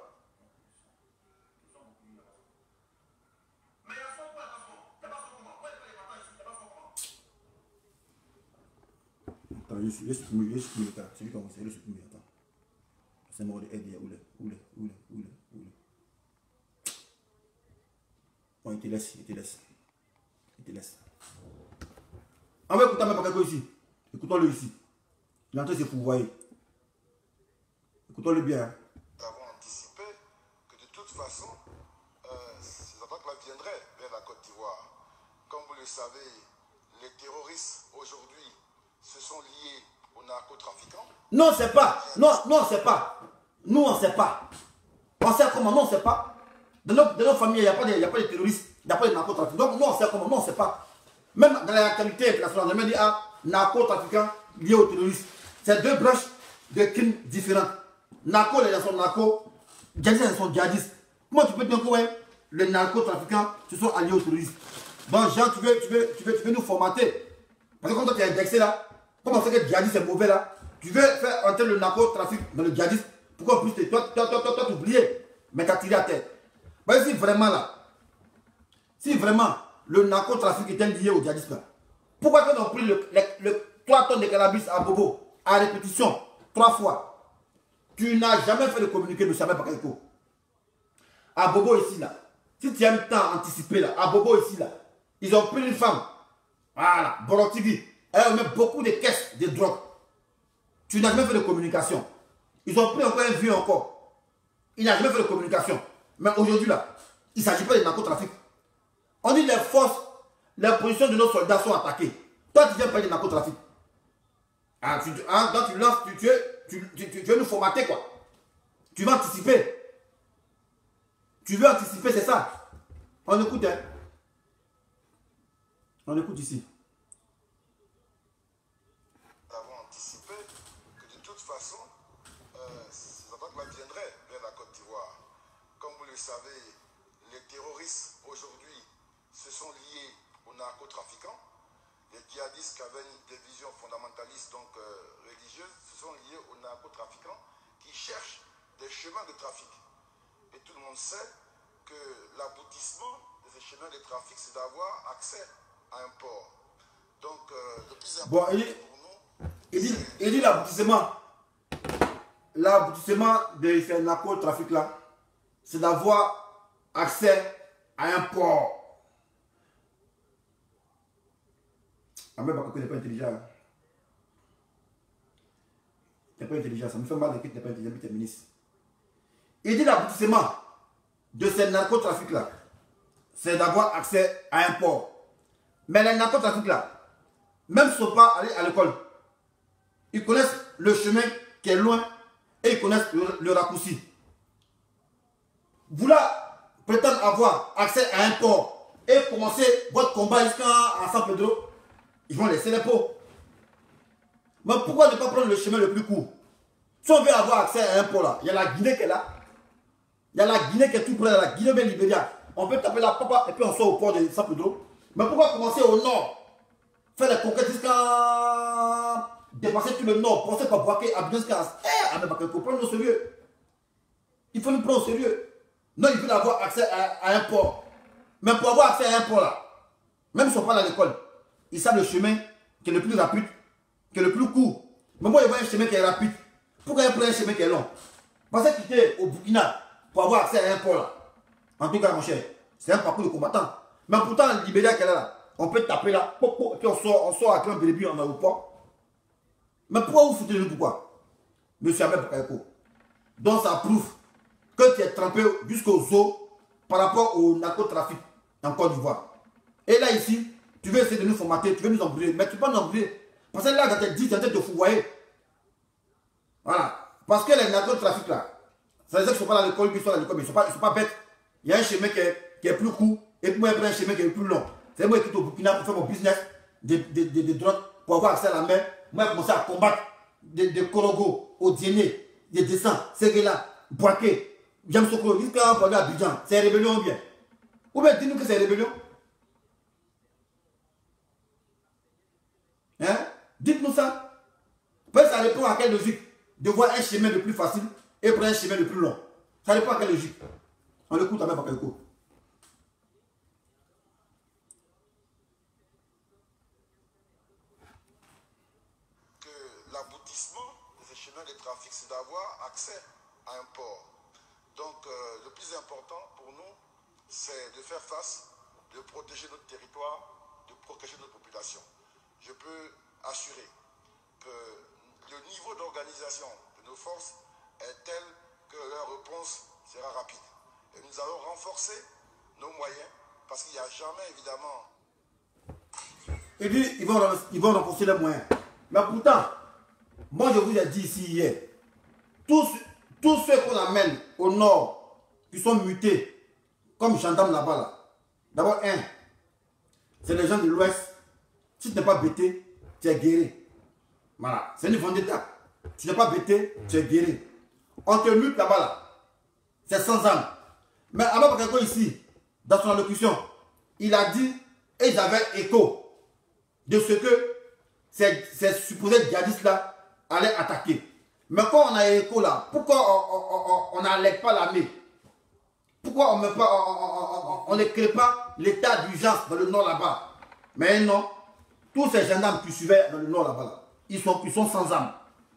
Je suis le supprimer, je supprimer le cas. C'est lui qui a commencé, le supprimer. Attends. C'est mort de aide. Où est, où est, où est, où est, où est. Bon, il te laisse, il te laisse. Il te laisse. On va écouter même pas quelqu'un ici. Écoutons-le ici. Il est en train de se fourvoyer. Écoutons-le bien. Nous avons anticipé que de toute façon, euh, ces attaques-là viendraient vers la Côte d'Ivoire. Comme vous le savez, les terroristes aujourd'hui se sont liés aux narcotrafiquants. Non, on ne sait pas. Non, non, on ne sait pas. Nous, on ne sait pas. On sait comment, non, on ne sait pas. Dans nos, dans nos familles, il n'y a, a pas de terroristes, il n'y a pas de narcotrafiquants. Donc, nous, on sait comment, non, on ne sait pas. Même dans la qualité internationale, on a dit, ah, narcotrafiquants liés aux terroristes. C'est deux branches de crimes différentes. Narco, les gens sont narco, djihadistes, ils sont djihadistes. Comment tu peux dire que ouais, les narcotrafiquants se sont alliés aux terroristes? Donc, Jean, tu veux, tu veux, tu veux, tu veux nous formater. Parce que quand toi, tu es indexé là, comme on sait que le djihadisme est mauvais là, tu veux faire entrer le narcotrafic dans le djihadisme pour qu'on puisse te. Toi, toi, toi, toi, toi, t'oublier, mais t'as tiré à terre. Mais si vraiment là, si vraiment le narcotrafic était lié au djihadisme, pourquoi quand on a pris le, le, le trois tonnes de cannabis à Bobo, à répétition, trois fois, tu n'as jamais fait de communiqué de Samuel Bakayoko? À Bobo ici là, si tu aimes tant anticiper là, à Bobo ici là, ils ont pris une femme, voilà, Borotigui. Elle met beaucoup de caisses de drogue. Tu n'as jamais fait de communication. Ils ont pris encore un vieux encore. Il n'a jamais fait de communication. Mais aujourd'hui là, il ne s'agit pas de narcotrafic. On dit les forces, les positions de nos soldats sont attaquées. Toi tu viens parler de narcotrafic. Ah, tu, hein, donc tu lances, tu, tu, tu, tu, tu, tu veux nous formater quoi. Tu veux anticiper. Tu veux anticiper, c'est ça. On écoute, hein. On écoute ici. Vous savez, les terroristes aujourd'hui se sont liés aux narcotrafiquants. Les djihadistes qui avaient des visions fondamentalistes, donc euh, religieuses, se sont liés aux narcotrafiquants qui cherchent des chemins de trafic. Et tout le monde sait que l'aboutissement de ces chemins de trafic, c'est d'avoir accès à un port. Donc, euh, le plus important bon, il, pour nous, il dit, il dit l'aboutissement, l'aboutissement de ces narcotrafics-là, c'est d'avoir accès à un port. Ah, mais Bakayoko n'est pas intelligent. Tu n'es pas intelligent. Ça me fait mal de que tu n'es pas intelligent, mais tu es ministre. Il dit l'aboutissement de ces narcotrafics-là, c'est d'avoir accès à un port. Mais les narcotrafics-là, même s'ils ne sont pas allés à l'école, ils connaissent le chemin qui est loin et ils connaissent le, le raccourci. Vous là, prétendre avoir accès à un port et commencer votre combat jusqu'à San Pedro, ils vont laisser les pots. Mais pourquoi ne pas prendre le chemin le plus court? Si on veut avoir accès à un port là, il y a la Guinée qui est là. Il y a la Guinée qui est tout près, la Guinée bien Libéria. On peut taper la papa et puis on sort au port de San Pedro. Mais pourquoi commencer au nord? Faire les conquêtes jusqu'à dépasser tout le nord, penser par Boaké, Abidjan jusqu'à... Eh, mais Bakayoko, prendre au sérieux. Il faut nous prendre au sérieux. Non, il faut avoir accès à, à un port. Mais pour avoir accès à un port là, même si on parle à l'école, ils savent le chemin qui est le plus rapide, qui est le plus court. Mais moi, ils voient un chemin qui est rapide. Pourquoi ils prennent un chemin qui est long? Parce que quitter au Burkina pour avoir accès à un port là. En tout cas, mon cher, c'est un parcours de combattant. Mais pourtant, le Libéria qui est là, là, on peut taper là, pop, pop, et puis on sort, on sort à Clan Bélébi en aéroport. Mais pourquoi vous foutez le pourquoi? Monsieur Ahmed Bakayoko. Donc ça prouve que tu es trempé jusqu'aux os par rapport au narcotrafic en Côte d'Ivoire. Et là ici, tu veux essayer de nous formater, tu veux nous embrouiller, mais tu ne peux pas nous embrouiller. Parce que là, quand tu es dit, tu es en train de te fourvoyer. Voilà. Parce que les narcotrafics là, ça veut dire qu'ils ne sont pas à l'école, ils sont à l'école, mais ils ne sont, sont pas bêtes. Il y a un chemin qui est, qui est plus court, et puis moi, il y a un chemin qui est plus long. C'est moi qui quitte au Burkina pour faire mon business de, de, de, de drogue, pour avoir accès à la mer. Moi, j'ai commencé à combattre des de Korogo, au Diené, des dessins, Séguéla, Boaké, Yamsoko, jusqu'à Abidjan. C'est rébellion bien. Ou bien dites-nous que c'est rébellion. Hein? Dites-nous ça. Peut-être ça répond à quelle logique de voir un chemin le plus facile et prendre un chemin le plus long. Ça répond à quelle logique? On l'écoute avec Bakayoko. Que l'aboutissement de ce chemin de trafic, c'est d'avoir accès à un port. Donc, euh, le plus important pour nous, c'est de faire face, de protéger notre territoire, de protéger notre population. Je peux assurer que le niveau d'organisation de nos forces est tel que leur réponse sera rapide. Et nous allons renforcer nos moyens parce qu'il n'y a jamais, évidemment... Il dit ils vont, ils vont renforcer les moyens. Mais pourtant, moi je vous ai dit ici hier, tous, tous ceux qu'on amène au nord, qui sont mutés, comme gendarmes là-bas, là, d'abord, un, c'est les gens de l'Ouest. Si tu n'es pas bêté, tu es guéri. Voilà, c'est une vendetta. Tu n'es pas bêté, tu es guéri. On te mute là-bas, là. C'est sans âme. Mais avant quelqu'un ici, dans son allocution, il a dit, et ils avaient écho de ce que ces, ces supposés djihadistes-là allaient attaquer. Mais quand on a écho là, pourquoi on n'allègue pas l'armée? Pourquoi on ne pas, on, on, on ne crée pas l'état d'urgence dans le nord là-bas? Mais non, tous ces gendarmes qui suivaient dans le nord là-bas, là, ils, sont, ils sont sans âme.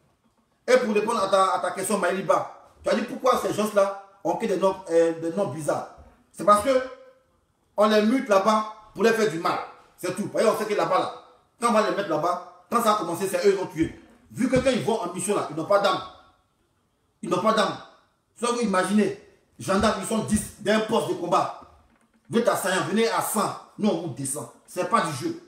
Et pour répondre à ta, à ta question, Maëliba, tu as dit pourquoi ces gens-là ont créé des noms, euh, des noms bizarres. C'est parce que on les mute là-bas pour les faire du mal. C'est tout. Voyez, on sait que là-bas, là, quand on va les mettre là-bas, quand ça a commencé, c'est eux qui ont tué. Vu que quand ils vont en mission là, ils n'ont pas d'âme. Ils n'ont pas d'âme. Ça, vous imaginez, gendarmes, ils sont dix d'un poste de combat. Vous êtes à cent, venez à cent. Nous, on vous descend. Ce n'est pas du jeu.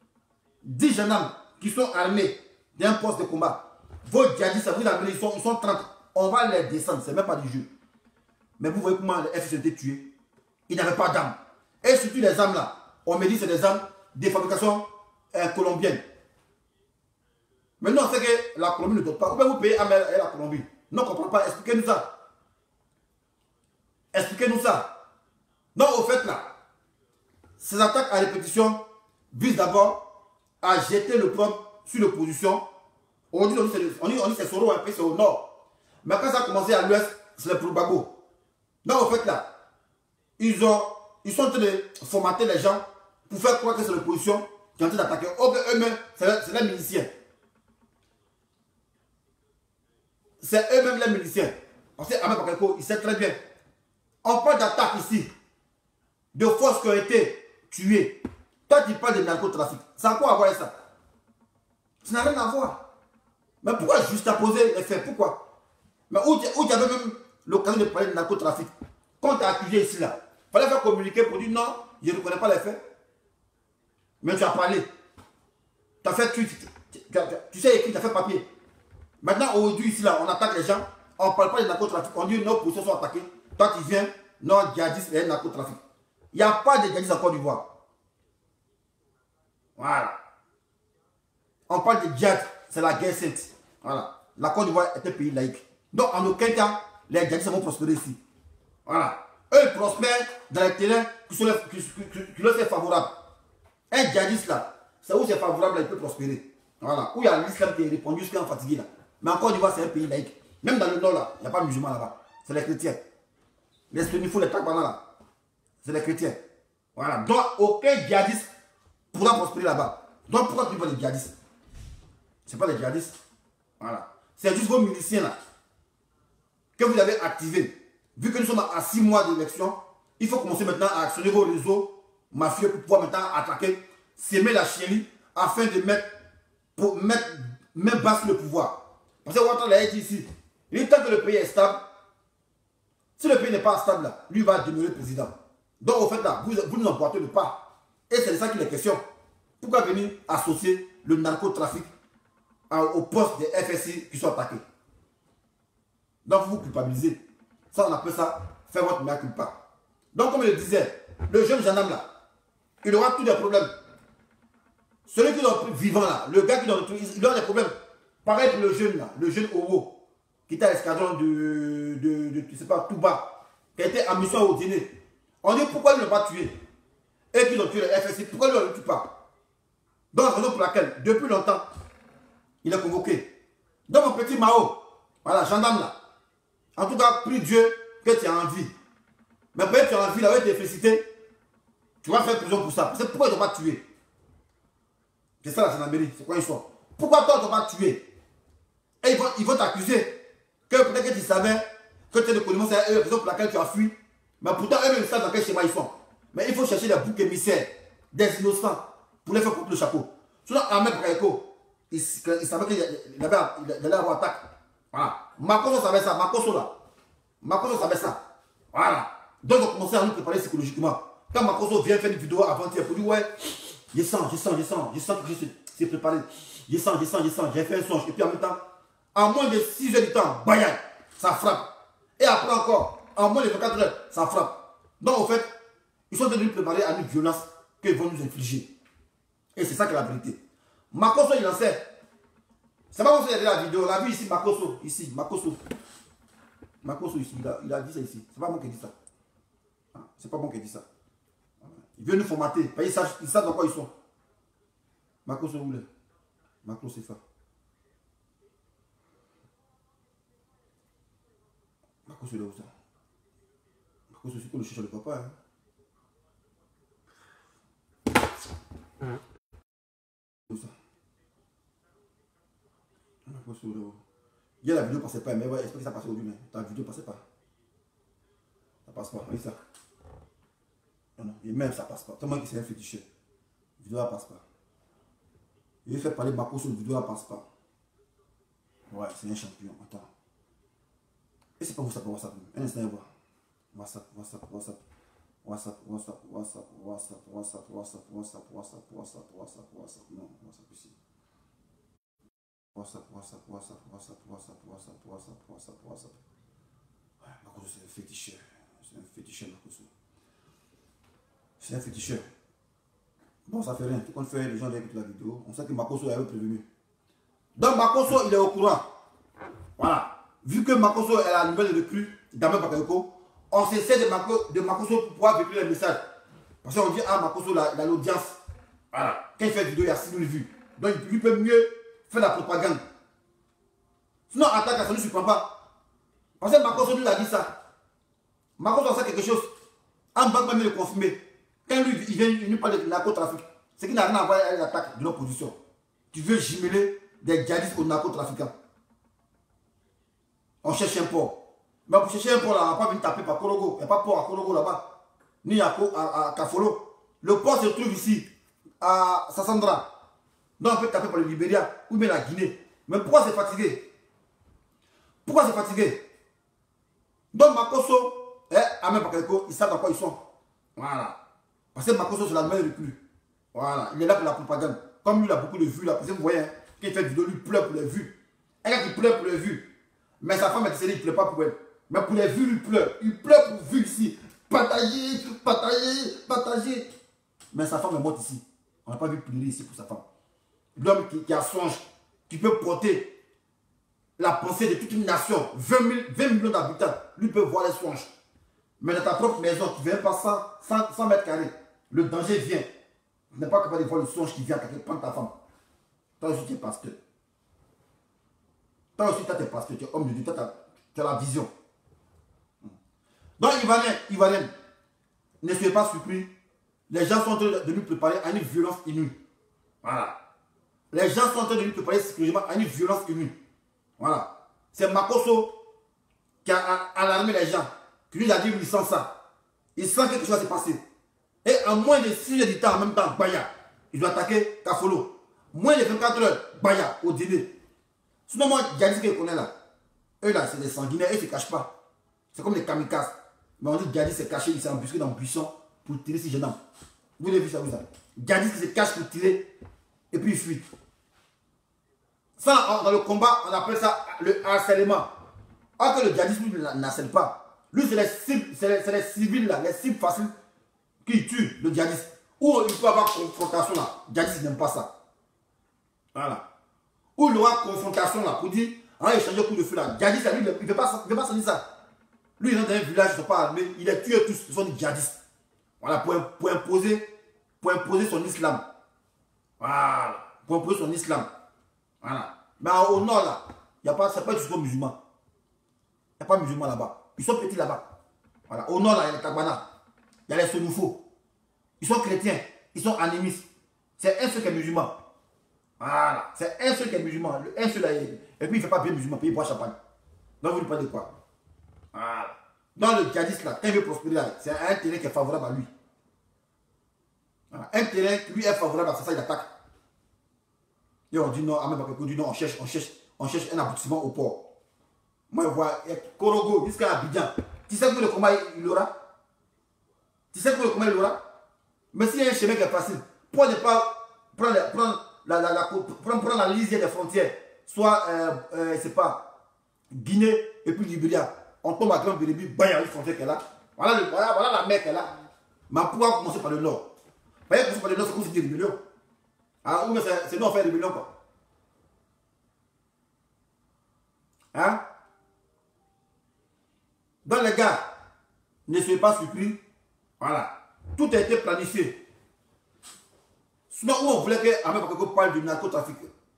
dix gendarmes qui sont armés d'un poste de combat. Vos djihadistes, vous avez, ils sont, ils sont trente. On va les descendre. Ce n'est même pas du jeu. Mais vous voyez comment les F S ont été tués. Ils n'avaient pas d'armes. Et surtout les armes là, on me dit que c'est des armes de fabrication euh, colombienne. Maintenant, on sait que la Colombie ne doit pas. Comment vous payez Amel et la Colombie? Non, on ne comprend pas. Expliquez-nous ça. Expliquez-nous ça. Non, au fait là, ces attaques à répétition visent d'abord à jeter le problème sur l'opposition. On dit que c'est Soro, un peu c'est au nord. Mais quand ça a commencé à l'ouest, c'est le Probago. Non, au fait là, ils, ont, ils sont en train de formater les gens pour faire croire que c'est l'opposition qui est en train d'attaquer. Or que eux-mêmes, c'est les miliciens. C'est eux-mêmes les miliciens. Parce que Ahmed Bakayoko, il sait très bien. On parle d'attaque ici, de forces qui ont été tuées. Toi, tu parles de narcotrafic. Ça a quoi à voir avec ça? Ça n'a rien à voir. Mais pourquoi juste à poser les faits? Pourquoi? Mais où, où tu avais même l'occasion de parler de narcotrafic? Quand tu as accusé ici, là, il fallait faire communiquer pour dire non, je ne connais pas les faits. Mais tu as parlé. Tu as fait tu, tu, tu, tu, tu sais écrire, tu as fait papier. Maintenant, aujourd'hui, ici, là, on attaque les gens, on ne parle pas de narcotrafic, on dit nos positions sont attaquées. Toi, tu viens, non, djihadistes et narcotrafic. Il n'y a pas de djihadistes en Côte d'Ivoire. Voilà. On parle de djihad, c'est la guerre sainte. Voilà. La Côte d'Ivoire est un pays laïque. Donc, en aucun cas, les djihadistes vont prospérer ici. Voilà. Eux, ils prospèrent dans les terrains qui, sont les, qui, qui, qui, qui leur sont favorables. Un djihadiste là, c'est où c'est favorable, là, il peut prospérer. Voilà. Où il y a l'islam qui est répandu jusqu'à en fatigué là. Mais en Côte d'Ivoire, c'est un pays laïque. Même dans le nord là, il n'y a pas de musulmans là-bas. C'est les chrétiens. Les stonifous, les takbana là, c'est les chrétiens. Voilà. Donc, aucun djihadiste pourra prospérer là-bas. Donc, pourquoi tu parles de djihadistes? Ce n'est pas les djihadistes. Voilà. C'est juste vos miliciens là que vous avez activés. Vu que nous sommes à six mois d'élection, il faut commencer maintenant à actionner vos réseaux mafieux pour pouvoir maintenant attaquer, s'aimer la chérie afin de mettre, pour mettre main basse le pouvoir. Parce que Ouattara l'a dit ici, il est temps que le pays est stable. Si le pays n'est pas stable, là, lui va demeurer président. Donc au fait là, vous, vous nous emboîtez le pas. Et c'est de ça qu'il est question. Pourquoi venir associer le narcotrafic au poste des F S I qui sont attaqués? Donc vous vous culpabilisez. Ça, on appelle ça faire votre mea culpa. Donc, comme je le disais, le jeune gendarme là, il aura tous les problèmes. Celui qui est vivant là, le gars qui est il aura des problèmes. Pareil pour le jeune là, le jeune Owo, qui était à l'escadron de, de, de, je sais pas, Touba, qui a été en mission au dîner. On dit pourquoi il ne l'a pas tué. Et qu'ils ont tué le F S C, pourquoi il ne le tue pas? Donc, la raison pour laquelle, depuis longtemps, il est convoqué. Donc, mon petit Mao, voilà, gendarme là. En tout cas, prie Dieu que tu as envie. Mais peut-être tu as envie, là, avec tes félicités, tu vas faire prison pour ça. Parce que pourquoi ils ne t'ont pas tué? C'est ça la gendarmerie, c'est quoi l'histoire? Pourquoi toi, ils ne t'ont pas tué? Et ils vont ils vont t'accuser que peut-être que tu savais que tu es de Colimon, c'est la raison pour laquelle tu as fui. Mais pourtant, eux-mêmes, ils savent dans quel schéma ils sont. Mais il faut chercher des boucs émissaires, des innocents, pour les faire couper le chapeau. Sinon, Ahmed Bakayoko, il, il savait qu'il allait, allait avoir attaque. Voilà. Makoso savait ça, Makoso là. Makoso savait ça. Voilà. Donc, on commençait à nous préparer psychologiquement. Quand Makoso vient faire une vidéo avant-hier pour dire, ouais, je sens, je sens, je sens, je sens que je suis préparé. Je sens, je sens, je sens, j'ai fait un songe. Et puis en même temps, en moins de six heures du temps, baïa, ça frappe. Et après encore, en moins de vingt-quatre heures, ça frappe. Donc, en fait, ils sont venus préparer à une violence qu'ils vont nous infliger. Et c'est ça qui est la vérité. Makoso, il en sait. C'est pas comme ça, il a la vidéo. On a vu ici Makoso. Ici, Makoso. Makoso, ici. Il a, il a dit ça ici. C'est pas moi qui dis ça. Ah, c'est pas moi qui dis ça. Il veut nous formater. Ils savent, ils savent dans quoi ils sont. Makoso, où il est? Makoso, c'est ça. Makoso, il est où ça? Makoso, c'est pour le chercher le papa. Hein. Hier la vidéo passait pas, mais ouais, j'espère que ça passait aujourd'hui, mais ta vidéo passait pas. Ça passe pas, oui ça. Non, non, et même ça passe pas. Tellement que c'est un féticheur. La vidéo ne passe pas. Il fait parler Bako sur la vidéo, elle passe pas. Ouais, c'est un champion. Attends. Et c'est pas vous ça pour WhatsApp. Un instant, voir. WhatsApp, WhatsApp, WhatsApp. WhatsApp, WhatsApp, WhatsApp, WhatsApp, WhatsApp, WhatsApp, WhatsApp, WhatsApp, WhatsApp, WhatsApp, WhatsApp, non, WhatsApp ici. WhatsApp, WhatsApp, WhatsApp, WhatsApp, WhatsApp, WhatsApp, WhatsApp, WhatsApp, WhatsApp. Ouais, Makoso, c'est un féticheur. C'est un féticheur, Makoso. C'est un féticheur. Bon, ça fait rien. Tout compte fait, les gens écoutent la vidéo. On sait que Makoso avait prévenu. Donc, Makoso, il est au courant. Voilà. Vu que Makoso est la nouvelle recrue d'Ahmed Bakayoko, on s'essaie de, Mako, de Makoso pour pouvoir véhiculer le message. Parce qu'on dit, ah, Makoso, il a l'audience. Voilà. Quand il fait une vidéo, il y a six mille vues. Donc, il peut mieux faire la propagande. Sinon, attaque, ça ne nous surprend pas. Parce que Makoso lui a dit ça. Makoso a fait quelque chose. En banque même le confirmer. Quand lui, il vient, il nous parle de narcotrafic. C'est qu'il n'a rien à voir avec l'attaque de l'opposition. Tu veux jumeler des djihadistes aux narcotrafiquants. On cherche un port. Mais pour chercher un port, là, on n'a pas venir taper par Korogo. Il n'y a pas de port à Korogo là-bas. Ni à, à, à Kafolo. Le port se trouve ici, à Sassandra. Donc on peut taper par le Libéria ou bien la Guinée. Mais pourquoi c'est fatigué? Pourquoi c'est fatigué? Donc Makoso, eh, Ahmed Bakayoko, ils savent dans quoi ils sont. Voilà. Parce que Makoso, c'est la nouvelle recrue. Voilà. Il est là pour la propagande. Comme lui, il a beaucoup de vues là. Parce que vous voyez, hein, quand il fait une vidéo, lui pleure pour les vues. Un gars qui pleure pour les vues. Mais sa femme est décédée, il ne pleure pas pour elle. Mais pour les vues, lui pleure. Il pleure pour vues ici. Partager, partager, partager. Mais sa femme est morte ici. On n'a pas vu pleurer ici pour sa femme. L'homme qui, qui a songe, qui peut porter la pensée de toute une nation, vingt millions d'habitants, lui peut voir les songes. Mais dans ta propre maison, tu ne viens pas cent, cent mètres carrés. Le danger vient. Tu n'es pas capable de voir le songe qui vient à prendre ta femme. Toi aussi, tu es pasteur. Toi aussi, tu es pasteur, tu es homme de Dieu, toi, tu as la vision. Donc, Ivanien, Ivanien, ne soyez pas surpris. Les gens sont en train de nous préparer à une violence inouïe. Voilà. Les gens sont en train de nous préparer psychologiquement à une violence inouïe. Voilà. C'est Makoso qui a alarmé les gens. Qui lui a dit, il sent ça. Il sent que quelque chose s'est passé. Et en moins de six heures du temps, en même temps, Baya, il doit attaquer Kafolo. Moins de vingt-quatre heures, Baya, au dîner. Sinon, moi, Djihadis que je connais là, eux là, c'est des sanguinaires, eux ils ne se cachent pas. C'est comme les kamikazes. Mais on dit Djihadis s'est caché, il s'est embusqué dans le buisson pour tirer si jeune homme. Vous l'avez vu ça, vous ça. Djihadis qui se cache pour tirer et puis il fuit. Ça, dans le combat, on appelle ça le harcèlement. Alors que le djihadisme ne n'harcèle pas. Lui, c'est les cibles, c'est les, les civils là, les cibles faciles qui tuent le djihadiste. Ou il peut avoir confrontation là. Le djihadiste n'aime pas ça. Voilà. Ou il aura confrontation là pour dire, on a échangé coup de feu là. Djihadiste, lui, il ne veut pas, pas se dire ça. Lui, il est dans un village, ils ne sont pas armés, il les tue tous, ils sont des djihadistes. Voilà, pour, pour, imposer, pour imposer son islam. Voilà, pour imposer son islam. Voilà. Mais au nord, là, il n'y a pas, c'est pas du tout musulman. Il n'y a pas de musulmans là-bas. Ils sont petits là-bas. Voilà. Au nord, là, il y a les Kagbana. Il y a les Sonoufos. Ils sont chrétiens. Ils sont animistes. C'est un seul qui est musulman. Voilà. C'est un seul qui est musulman. Le un seul là, et puis il ne fait pas bien musulman, puis il boit champagne. Donc vous ne parlez de quoi? Voilà. Dans le djihadiste là, quand il veut prospérer là, c'est un terrain qui est favorable à lui. Voilà. Un terrain qui lui est favorable à ça, ça il attaque. Et on dit non, Ahmed Bakayoko dit non, on cherche, on cherche, on cherche un aboutissement au port. Moi je vois Korogo jusqu'à Abidjan. Tu sais que le combat il aura? Tu sais que le combat il aura? Mais s'il y a un chemin qui est facile, pourquoi ne pas prendre, prendre, la, la, la, prendre, prendre la lisière des frontières, soit, euh, euh, c'est pas, Guinée et puis Libéria. On tombe à Grand Bérébi, bah, il y a une frontière qu'elle a. Voilà, le, voilà, voilà la mer qu'elle a. Mais pourquoi commencer par le nord? Vous voyez, commencer par le nord, c'est comme si c'était rébellion. Ah, ou c'est nous on fait rébellion quoi. Hein? Donc les gars, ne soyez pas surpris. Voilà. Tout a été planifié. Sinon, où on voulait que Ahmed Bakayoko parle du narcotrafic,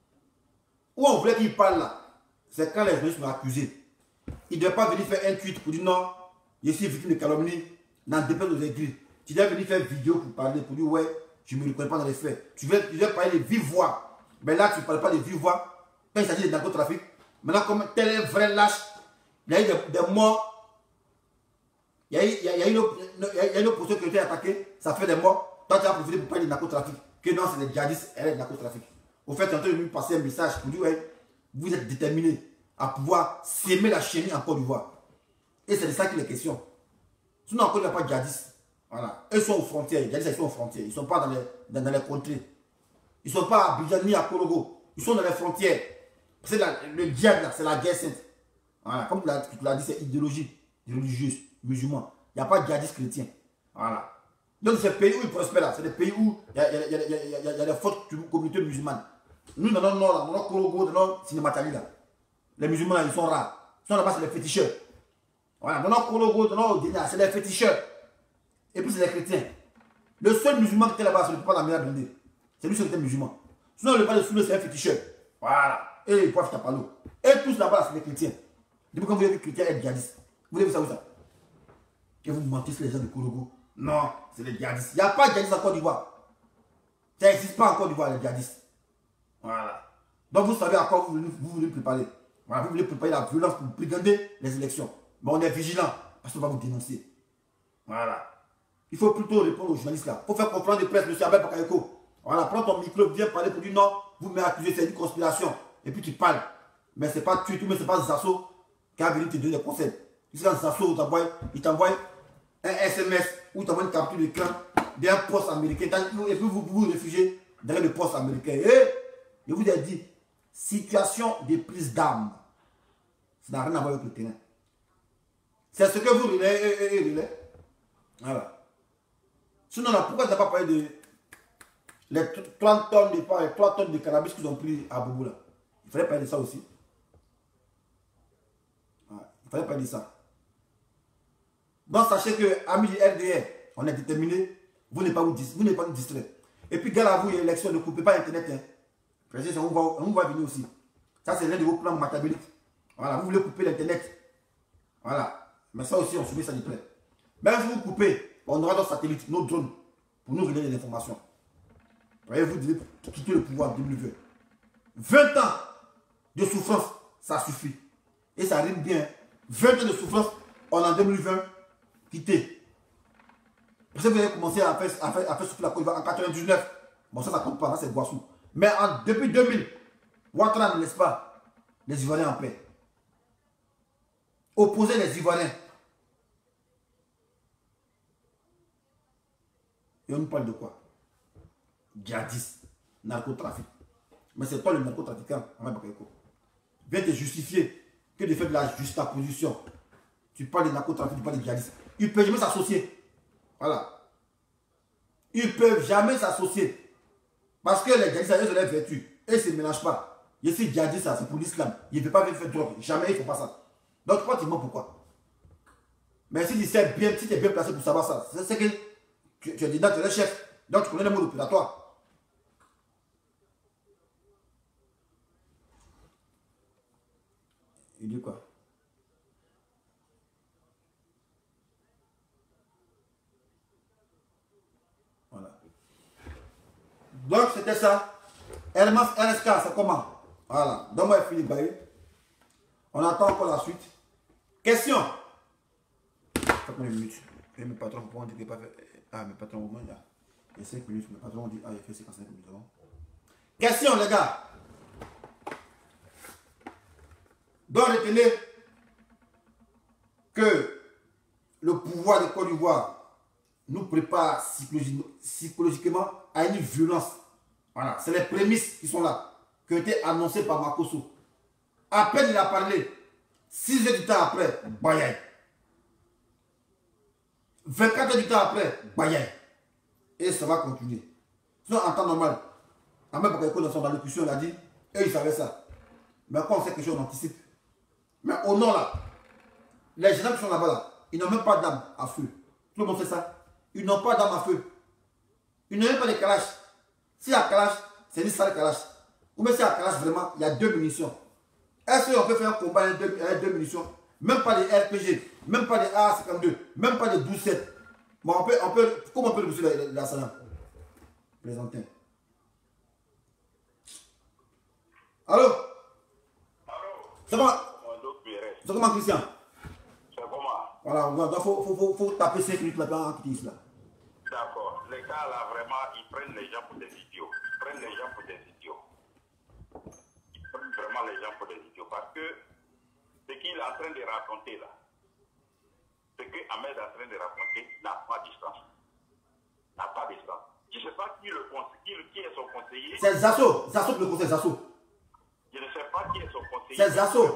où on voulait qu'il parle là, c'est quand les journalistes m'ont accusé. Il ne doit pas venir faire un tweet pour dire non, je suis victime de calomnie, n'en dépend aux églises. Tu dois venir faire une vidéo pour parler, pour dire ouais, je ne me reconnais pas dans les faits. Tu veux, tu veux parler de vive voix. Mais là, tu ne parles pas de vive voix. Quand il s'agit de narcotrafic, maintenant, comme tel est vrai lâche, il y a eu des, des morts. Il y a eu, il y a, il y a une, il y a une opposition qui a été attaquée, ça fait des morts. Toi, tu as profité pour parler de narcotrafic. Que non, c'est les djihadistes, elle est de narcotrafic. Au fait, tu es en train de lui passer un message pour dire ouais, vous êtes déterminés à pouvoir s'aimer la chenille en Côte d'Ivoire. Et c'est de ça qu'il est question. Sinon, encore, il n'y a pas de djihadistes. Voilà. Eux sont aux frontières. Les djihadistes, ils sont aux frontières. Ils ne sont pas dans les, dans, dans les contrées. Ils ne sont pas à Abidjan ni à Korogo. Ils sont dans les frontières. Parce que le djihad, c'est la guerre sainte. Voilà. Comme tu l'as dit, c'est idéologie religieuse, musulman. Il n'y a pas de djihadistes chrétiens. Voilà. Donc, ces pays où ils prospèrent là, c'est des pays où il y a, y, a, y, a, y, a, y, a, y a des fortes communautés musulmanes. Nous, dans notre nord, dans notre Korogo, dans notre Cinématali là, les musulmans là, ils sont rares. Ils sont là-bas, c'est les féticheurs. Voilà, dans notre Korogo, dans notre Odina, c'est les féticheurs. Et puis c'est les chrétiens. Le seul musulman qui était là-bas, c'est le papa d'Amina Blindé. C'est lui seul qui était musulman. Sinon, le papa de Soulé, c'est un féticheur. Voilà. Et ils peuvent taper l'eau. Et tous là-bas, c'est les chrétiens. Depuis quand vous avez vu chrétiens être djihadistes, vous avez vu ça où ça? Que vous mentez sur les gens de Korogo. Non, c'est les djihadistes. Il n'y a pas de djihadistes en Côte d'Ivoire. Ça n'existe pas en Côte d'Ivoire, les djihadistes. Voilà. Donc vous savez à quoi vous voulez, vous voulez préparer. Voilà, vous voulez préparer la violence pour brigander les élections. Mais on est vigilant parce qu'on va vous dénoncer. Voilà. Il faut plutôt répondre aux journalistes là. Il faut faire comprendre de presse, M. Ahmed Bakayoko. Voilà, prends ton micro, viens parler pour dire non, vous m'accusez, c'est une conspiration. Et puis tu parles. Mais ce n'est pas tu, mais ce n'est pas Zasso qui a venu te donner des conseils. Si c'est Zasso, il t'envoie un S M S ou il t'envoie une capture d'écran d'un poste américain. Et puis vous vous, vous réfugiez derrière le poste américain. Et je vous ai dit, situation de prise d'armes. Ça n'a rien à voir avec le terrain. C'est ce que vous relayez et relayez. Voilà. Sinon, là, pourquoi tu n'as pas parlé de les trente tonnes de, les trois tonnes de cannabis qu'ils ont pris à Boubou là? Il fallait parler de ça aussi. Voilà. Il fallait parler de ça. Donc, sachez que, amis du R D R, on est déterminés. Vous n'êtes pas vous pas nous distraire. Et puis, gars, à vous, il y a l'élection, ne coupez pas Internet. Hein. On va, on va venir aussi. Ça, c'est l'un de vos plans machiavéliques. Voilà, vous voulez couper l'Internet. Voilà. Mais ça aussi, on subit ça de près. Même si vous coupez, on aura nos satellites, nos drones, pour nous relayer les informations. Voyez, vous devez quitter le pouvoir en deux mille vingt. vingt ans de souffrance, ça suffit. Et ça rime bien. vingt ans de souffrance, on en deux mille vingt, quittez. Parce que vous avez commencé à faire, à faire, à faire souffler la Côte d'Ivoire en quatre-vingt-dix-neuf. Bon, ça, ça compte pas, ça c'est Boissou. Mais en, depuis deux mille, Ouattara ne laisse pas les Ivoiriens en paix. Opposer les Ivoiriens. Et on nous parle de quoi? Djihadistes, narcotrafic. Mais c'est toi le narcotrafiquant, Ahmed Bakayoko. Viens te justifier que de faire de la juxtaposition. Tu parles de narcotrafic, tu parles de djihadistes. Ils ne peuvent jamais s'associer. Voilà. Ils ne peuvent jamais s'associer. Parce que les djihadistes, ils ont leur vertu. Et ils ne se mélangent pas. Je suis djihadiste, c'est pour l'islam. Il ne veut pas venir faire drogue. Jamais il ne faut pas ça. Donc, toi, tu mens pourquoi? Mais si tu sais bien, si tu es bien placé pour savoir ça, c'est que Tu, tu es dedans, tu es le chef. Donc tu connais le mode opératoire. Il dit quoi? Voilà. Donc c'était ça. Hermas R S K, c'est comment? Voilà. Donne-moi Philippe Baye. On attend encore la suite. Question. Ça prend une minute. Et mes patrons, pourquoi on dit qu'il n'est pas fait? Ah, mes patrons, au moins, il y a, il y a cinq minutes. Mes patrons ont dit, ah, il a fait cinquante-cinq minutes. Question, les gars. Donc, retenez que le pouvoir de Côte d'Ivoire nous prépare psychologiquement à une violence. Voilà, c'est les prémices qui sont là, qui ont été annoncées par Makosso. À peine il a parlé, six heures du temps après, bayaï. vingt-quatre heures du temps après, bayaï. Et ça va continuer. Sinon, en temps normal, Ahmed Bakayoko dans son allocution, il a dit, et il savait ça. Mais quand on sait quelque chose, on anticipe. Mais au nom là, les gens qui sont là-bas, là, ils n'ont même pas d'âme à feu. Tout le monde sait ça. Ils n'ont pas d'âme à feu. Ils n'ont même pas de kalash. S'il y a kalash, c'est une sale kalash. Ou même s'il y a kalash, vraiment, il y a deux munitions. Est-ce qu'on peut faire un combat avec deux, avec deux munitions? Même pas des R P G, même pas des A cinquante-deux, même pas des douze sept. Bon, on peut, on peut, comment on peut le pousser l'assaillant? Plaisantin. Allô? Allô? C'est bon? C'est comment, Christian? C'est comment? Voilà, il faut, faut, faut, faut taper cinq minutes là-bas en quitter là. D'accord. Les gars là, vraiment, ils prennent les gens pour des idiots. Ils prennent les gens pour des idiots. Ils prennent vraiment les gens pour des idiots. Parce que ce qu'il est en train de raconter là, ce que Ahmed est en train de raconter n'a pas de sens. N'a pas de sens. Je ne sais pas qui, le qui, qui est son conseiller. C'est Zasso. Zasso le conseil, Zasso. Je ne sais pas qui est son conseiller. C'est Zasso.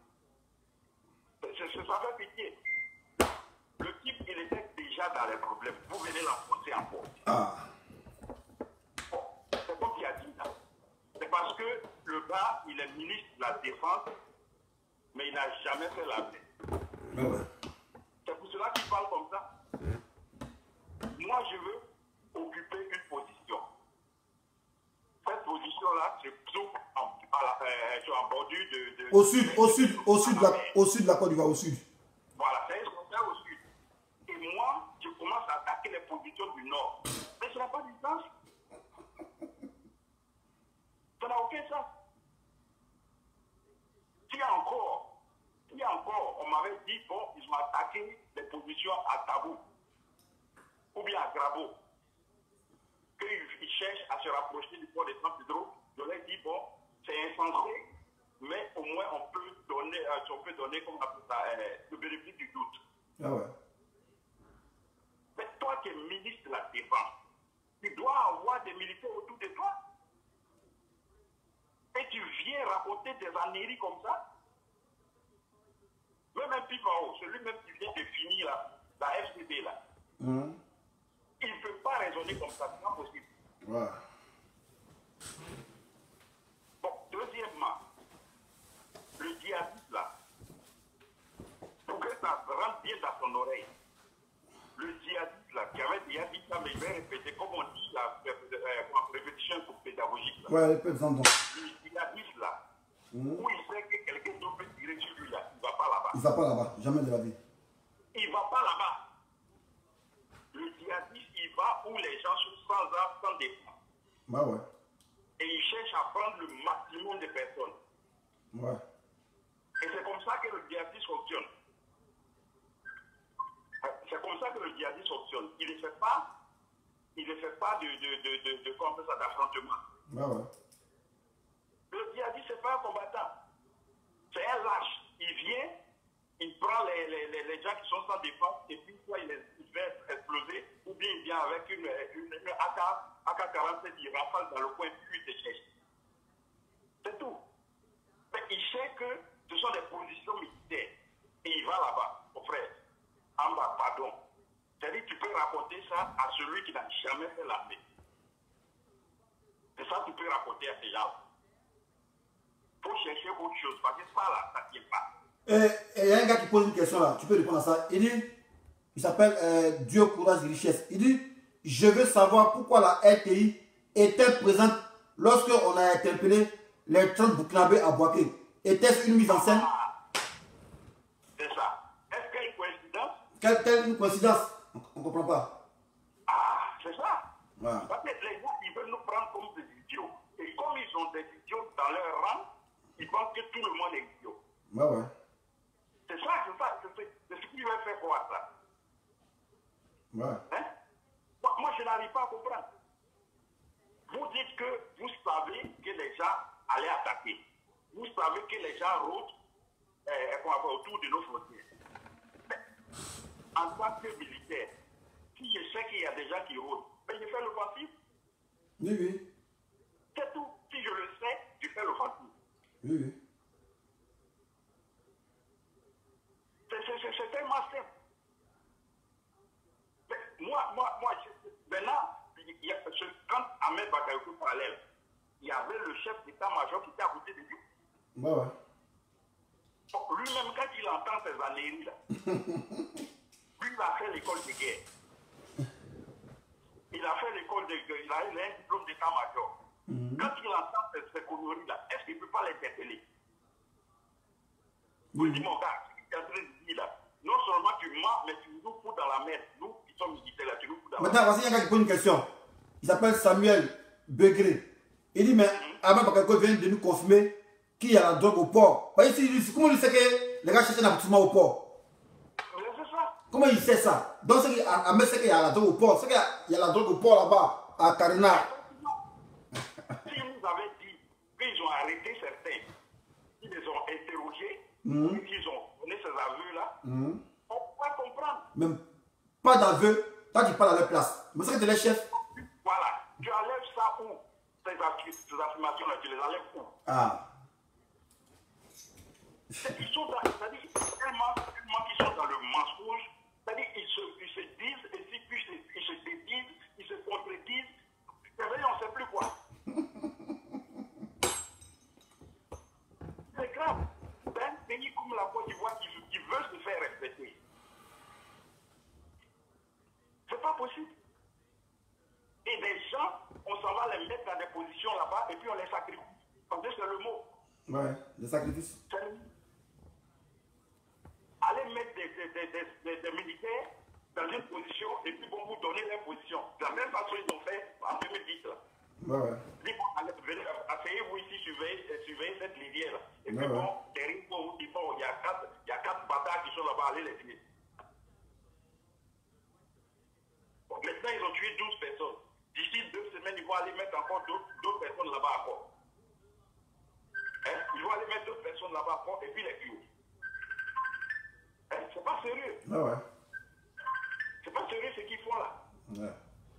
Ça fait pitié. Le type, il était déjà dans les problèmes. Vous venez l'enfoncer encore. Ah. Bon, c'est comme qui a dit là. C'est parce que le gars, il est ministre de la Défense, mais il n'a jamais fait la paix. Ah ouais. C'est pour cela qu'il parle comme ça. Moi, je veux occuper une position. Cette position-là, se trouve en, euh, en bordure de, de... Au sud, au sud, au sud de la, au sud de la Côte d'Ivoire, au sud. Voilà, c'est essentiel au sud. Et moi, je commence à attaquer les positions du nord. Mais ça n'a pas du sens. Ça n'a aucun sens. S'il y a encore, s'il y a encore, on m'avait dit, bon, ils ont attaqué les positions à Tabou, ou bien à Grabo, qu'ils cherchent à se rapprocher du port de San Pedro. Je leur ai dit, bon, c'est insensé, mais au moins on peut donner, euh, on peut donner comme on appelle ça, euh, le bénéfice du doute. Ah ouais. Mais toi qui es ministre de la Défense, tu dois avoir des militaires autour de toi. Et tu viens raconter des âneries comme ça. Même un Pipao, celui-même qui vient de finir la, la F C D là, Mmh. il ne peut pas raisonner comme ça, c'est pas possible. Ouais. Bon, deuxièmement, le djihadiste là, pour que ça rentre bien dans son oreille, le djihadiste là, qui avait déjà dit ça, mais il va répéter, comme on dit, la euh, répétition pédagogique là. Ouais, peut être entendre. Le djihadiste là, Mmh. où il sait que quelqu'un d'autre peut tirer sur lui là, il ne va pas là-bas. Il va pas là-bas, jamais de la vie. Il ne va pas là-bas. Le djihadiste, il va où les gens sont sans armes, sans défense. Bah ouais. Et il cherche à prendre le maximum de personnes. Ouais. Et c'est comme ça que le djihadiste fonctionne. C'est comme ça que le djihadiste fonctionne. Il ne fait pas, il ne fait pas de, de, de, de, de, de, de d'affrontement. Bah ouais. Le djihadiste, ce n'est pas un combattant. C'est un lâche. Il vient, il prend les, les, les, les gens qui sont sans défense et puis soit il les fait exploser, ou bien il vient avec une, une, une A K quarante-sept, il rafale dans le coin puis il se cherche. C'est tout. Mais il sait que ce sont des positions militaires. Et il va là-bas, mon frère. En bas, pardon. C'est-à-dire que tu peux raconter ça à celui qui n'a jamais fait l'armée. C'est ça que tu peux raconter à ces gens. Il faut chercher autre chose, parce que ça là, ça ne tient pas. Et il y a un gars qui pose une question là, tu peux répondre à ça. Il dit, il s'appelle euh, Dieu, courage et richesse. Il dit, je veux savoir pourquoi la R T I était présente lorsque on a interpellé les trente Burkinabés à Boaké. Était-ce une mise en scène? C'est ça. Est-ce qu'il y a une coïncidence? Quelle, quelle une coïncidence? On ne comprend pas. Ah, c'est ça. Ouais. Parce que les gens, ils veulent nous prendre comme des idiots. Et comme ils ont des idiots dans leur rang, ils pensent que tout le monde est idiot. Ouais, ouais. C'est ça, c'est ça. C'est ce qui va faire quoi, ça? Ouais. Hein? Moi, moi, je n'arrive pas à comprendre. Vous dites que vous savez que les gens allaient attaquer. Vous savez que les gens rôdent euh, autour de nos frontières. Mais, en tant que militaire, si je sais qu'il y a des gens qui rôdent, mais je fais l'offensive. Oui, oui. C'est tout. Si je le sais, je fais l'offensive. Oui, oui. C'est tellement simple. Mais moi, moi, moi, je, maintenant, il y a, quand Ahmed Bakayoko parlait, il y avait le chef d'état-major qui était à côté de lui. Ouais, ouais. Lui-même, quand il entend ces années là, lui, il a fait l'école de guerre. Il a fait l'école de guerre, il a eu un diplôme d'état-major. Mm-hmm. Quand il entend ces, ces conneries-là, est-ce qu'il ne peut pas l'interpeller? Vous dites, mon gars, ce qu'il est en train de dire là, non seulement tu mens, mais tu nous fous dans la merde. Nous qui sommes militaires là, tu nous fous dans la merde. Maintenant, voici un gars qui pose une question. Il s'appelle Samuel Begré. Il dit, mais mm-hmm. Ahmed Bakayoko vient de nous confirmer qu'il y a la drogue au port. Bah, ici, comment il sait que les gars cherchent un appartement au port? Mais c'est ça. Comment il sait ça? Donc, Ahmed sait qu'il y a la drogue au port. C'est qu'il y a la drogue au port là-bas, à Karina. Si vous avez dit qu'ils ont arrêté certains, ils les ont interrogés, mm-hmm. qu'ils ont donné ces aveux-là, mm-hmm. on peut comprendre. Même pas d'aveu, toi tu parles à leur place. Mais c'est que tu es les chefs. Voilà. Tu enlèves ça où? Ces, ces affirmations-là, tu les enlèves où? Ah. Ils sont dans, c'est-à-dire, tellement, tellement qu'ils sont dans le mensonge, c'est-à-dire ils se, ils se disent, et puis, puis ils se dédisent, ils se contredisent, c'est-à-dire on ne sait plus quoi. C'est grave. C'est un pays comme la Côte d'Ivoire qui, qui veut se faire respecter. C'est pas possible. Et des gens, on s'en va les mettre dans des positions là-bas et puis on les sacrifie. Parce que c'est le mot. Ouais, des sacrifices. Allez mettre des, des, des, des, des, des militaires dans une position et puis bon, vous donner leur position. De la même façon ils ont fait en deux mille dix là. Ouais, ouais. Dis bon, allez, venez, asseyez-vous ici, surveillez, surveillez cette rivière là. Et puis ouais, bon, ouais. derrière vous, on vous dit bon, il y a quatre, il y a quatre bâtards qui sont là-bas, allez les tuer. Bon, maintenant ils ont tué douze personnes. D'ici deux semaines, ils vont aller mettre encore d'autres personnes là-bas encore. Hein? Ils vont aller mettre d'autres personnes là-bas encore et puis les tuer. Hein? C'est pas sérieux. Ouais, ouais. C'est pas sérieux ce qu'ils font là. Ouais.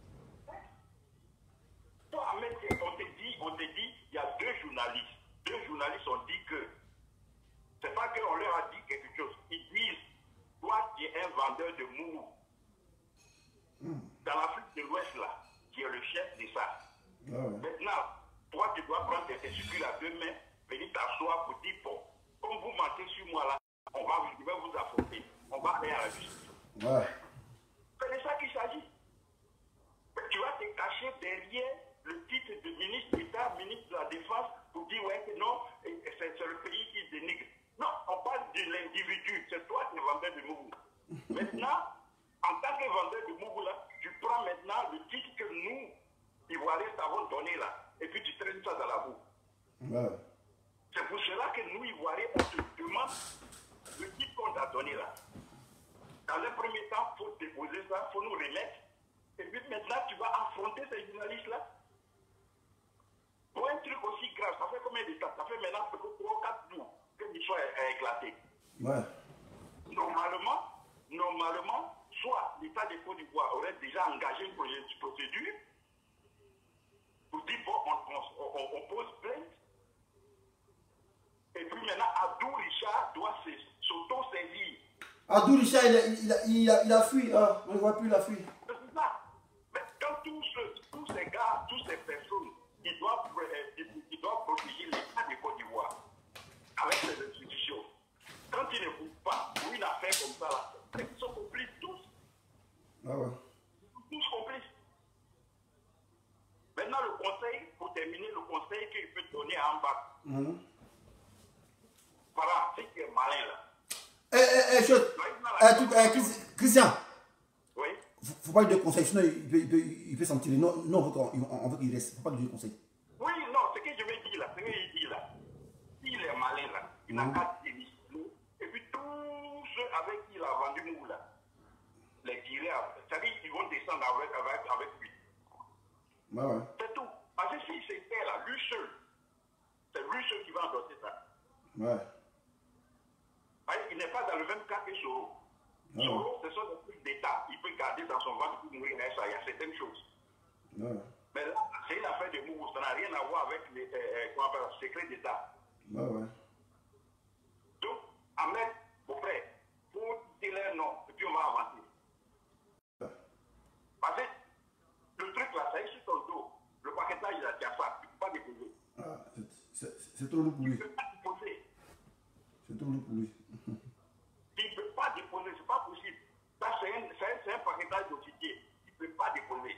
Toi, Ahmed, on te dit, on te dit, il y a deux journalistes. Deux journalistes ont dit que, c'est pas qu'on leur a dit quelque chose. Ils disent, toi qui es un vendeur de moumou, mm. dans l'Afrique de l'Ouest là, qui est le chef de ça. Ouais, ouais. Maintenant, toi tu dois prendre tes testicules à deux mains, venir t'asseoir pour dire, bon, comme vous mentez sur moi là, on va, je vais vous affronter. On va aller à la justice. Ouais. C'est de ça qu'il s'agit. Tu vas te cacher derrière le titre de ministre d'État, ministre de la Défense, pour dire ouais que non, c'est le pays qui dénigre. Non, on parle de l'individu, c'est toi qui es vendeur de mouvement. Maintenant, en tant que vendeur de mouvement, là, tu prends maintenant le titre que nous, Ivoiriens, t'avons donné là, et puis tu traînes ça dans la boue. Ouais. C'est pour cela que nous, Ivoiriens, on te demande le titre qu'on t'a donné là. Dans un premier temps, il faut déposer ça, il faut nous remettre. Et puis maintenant, tu vas affronter ces journalistes-là. Pour un truc aussi grave, ça fait combien de temps? Ça fait maintenant trois ou quatre jours que l'histoire est éclatée. Ouais. Normalement, normalement, soit l'État de Côte d'Ivoire aurait déjà engagé une procédure pour dire, bon, on, on, on, on pose plainte. Et puis maintenant, Abdou Richard doit s'auto-saisir. Abdou Richard, il a, il a, il a, il a fui. Hein. On ne voit plus, il a fui. C'est ça. Mais quand tous, ceux, tous ces gars, toutes ces personnes, ils doivent, euh, ils doivent protéger l'État de Côte d'Ivoire avec les institutions. Quand ils ne bougent pas pour une affaire comme ça, là, ils sont complices tous. Ah ouais. Tous complices. Mmh. Voilà, c'est qui est malin là. Eh, eh, eh, chose. Eh, tu, eh, Christian. Oui. Faut, faut pas lui donner conseil, sinon il peut, il peut, il peut s'en tirer. Non, non, on veut qu'il reste. Faut pas lui donner conseil. Oui, non, ce que je vais dire là, ce qu'il dit là. S'il est malin là, il n'a Mmh. qu'à démissionner. Et puis tous ceux avec qui il a vendu mou là, les tirer, c'est-à-dire qu'ils vont descendre avec, avec, avec lui. Ouais, ouais. C'est tout. Parce que si c'était là, lui seul, c'est lui seul qui va endosser ça. Ouais. Il n'est pas dans le même cas que Soro. Ouais. Soro, ce sont des trucs d'État. Il peut garder dans son ventre pour mourir, ça, il y a certaines choses. Ouais. Mais là, c'est une affaire de mouvement, ça n'a rien à voir avec les euh, comment on appelle, secret d'État. Ouais, ouais. Donc, Ahmed, mon frère, il faut quitter leur nom, et puis on va avancer. Ouais. Parce que le truc là, ça est sur ton dos. Le paquetage, il a déjà ça. Tu ne peux pas déposer. Ah, c'est trop lourd pour lui. Tu ne peux pas déposer. C'est trop lourd pour lui. Il ne peut pas déposer, c'est pas possible. Ça, c'est un, un, un paquetage d'officier. Il ne peut pas déposer.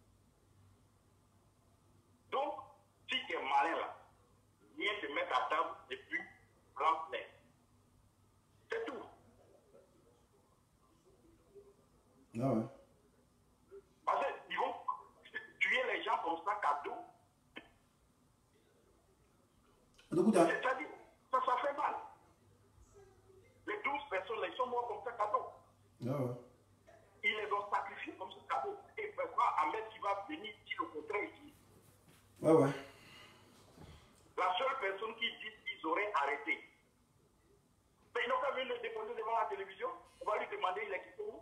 Donc, si tu es malin là, viens te mettre à table et puis remplis. C'est tout. Ah ouais. Parce qu'ils vont tuer les gens comme ça, cadeau. C'est-à-dire, ça, ça fait mal. Les douze personnes, ils sont morts comme ça, cadeau. Ah ouais. Ils les ont sacrifiés comme ça, cadeau. Et ce n'est pas Ahmed qui va venir dire le contraire ici. Ouais, ouais. La seule personne qui dit qu'ils auraient arrêté. Mais ils n'ont pas vu le déposer devant la télévision. On va lui demander, il est quitté où?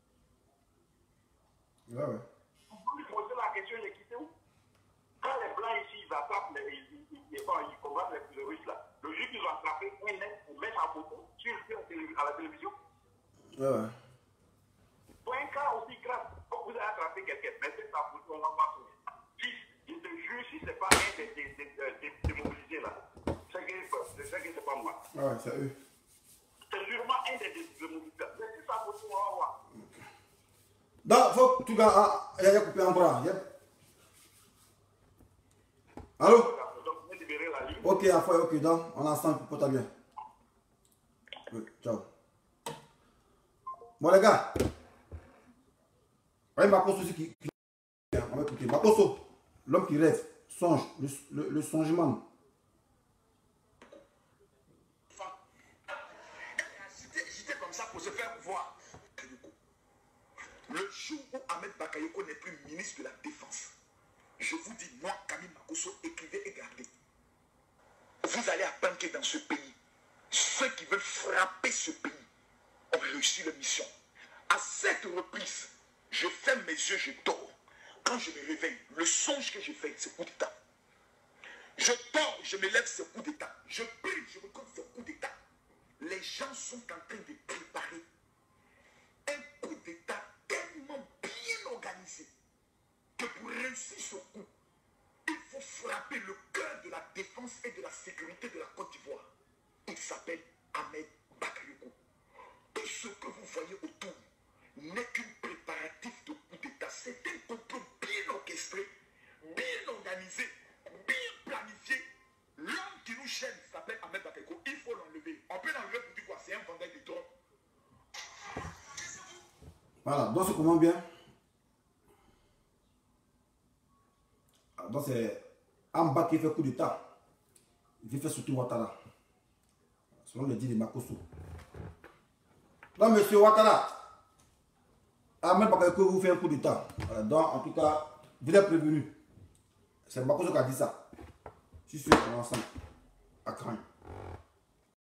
Ouais, ouais. On va lui poser la question, il est quitté où? Quand les blancs ici, ils attrapent les, ils, ils, ils, ils, ils combattent les, les Russes là. Le jour qu'ils ont attrapé un net pour mettre en photo sur à la télévision. Ouais, ouais. Pour un cas aussi grave, quand vous avez attrapé quelqu'un, mettez sa photo, on va pas trouver. Si, je te jure, si c'est pas un des, des, des, des, des démobilisés là, c'est que c'est pas moi. Ah ouais, c'est eux. C'est sûrement un des démobilisés. Mettez sa photo, on va voir. Donc, faut que tu gagnes. Ah, il y a coupé un bras. Yep. Allô? Ok, enfin, ok, donc, on a ensemble pour ta bien. Oui, ciao. Bon, les gars. Voyez Makosso aussi qui. qui on va écouter. Makosso, l'homme qui rêve, songe, le, le, le songement. J'étais comme ça pour se faire voir. Le jour où Ahmed Bakayoko n'est plus ministre de la Défense, je vous dis, moi, Camille Makosso, écrivez et gardez. Vous allez apprendre que dans ce pays, ceux qui veulent frapper ce pays ont réussi leur mission. À cette reprise, je ferme mes yeux, je dors. Quand je me réveille, le songe que je fais, c'est coup d'État. Je dors, je me lève, c'est coup d'État. Je prie, je me compte, c'est coup d'État. Les gens sont en train de préparer un coup d'État tellement bien organisé que pour réussir ce coup, il faut frapper le cœur de la défense et de la sécurité de la Côte d'Ivoire. Il s'appelle Ahmed Bakayoko. Tout ce que vous voyez autour n'est qu'un préparatif de coup d'État. C'est un complot bien orchestré, bien organisé, bien planifié. L'homme qui nous chaîne s'appelle Ahmed Bakayoko. Il faut l'enlever. On peut l'enlever pour dire quoi? C'est un vendeur de drogue. Voilà, donc c'est comment bien? Donc c'est Amba qui fait coup d'État. Il fait surtout Ouattara. Selon le dit de Makosso. Donc monsieur Ouattara, Ahmed Bakayoko vous fait un coup d'État. Voilà, donc en tout cas, vous êtes prévenu. C'est Makosso qui a dit ça. Si c'est ensemble, à craindre.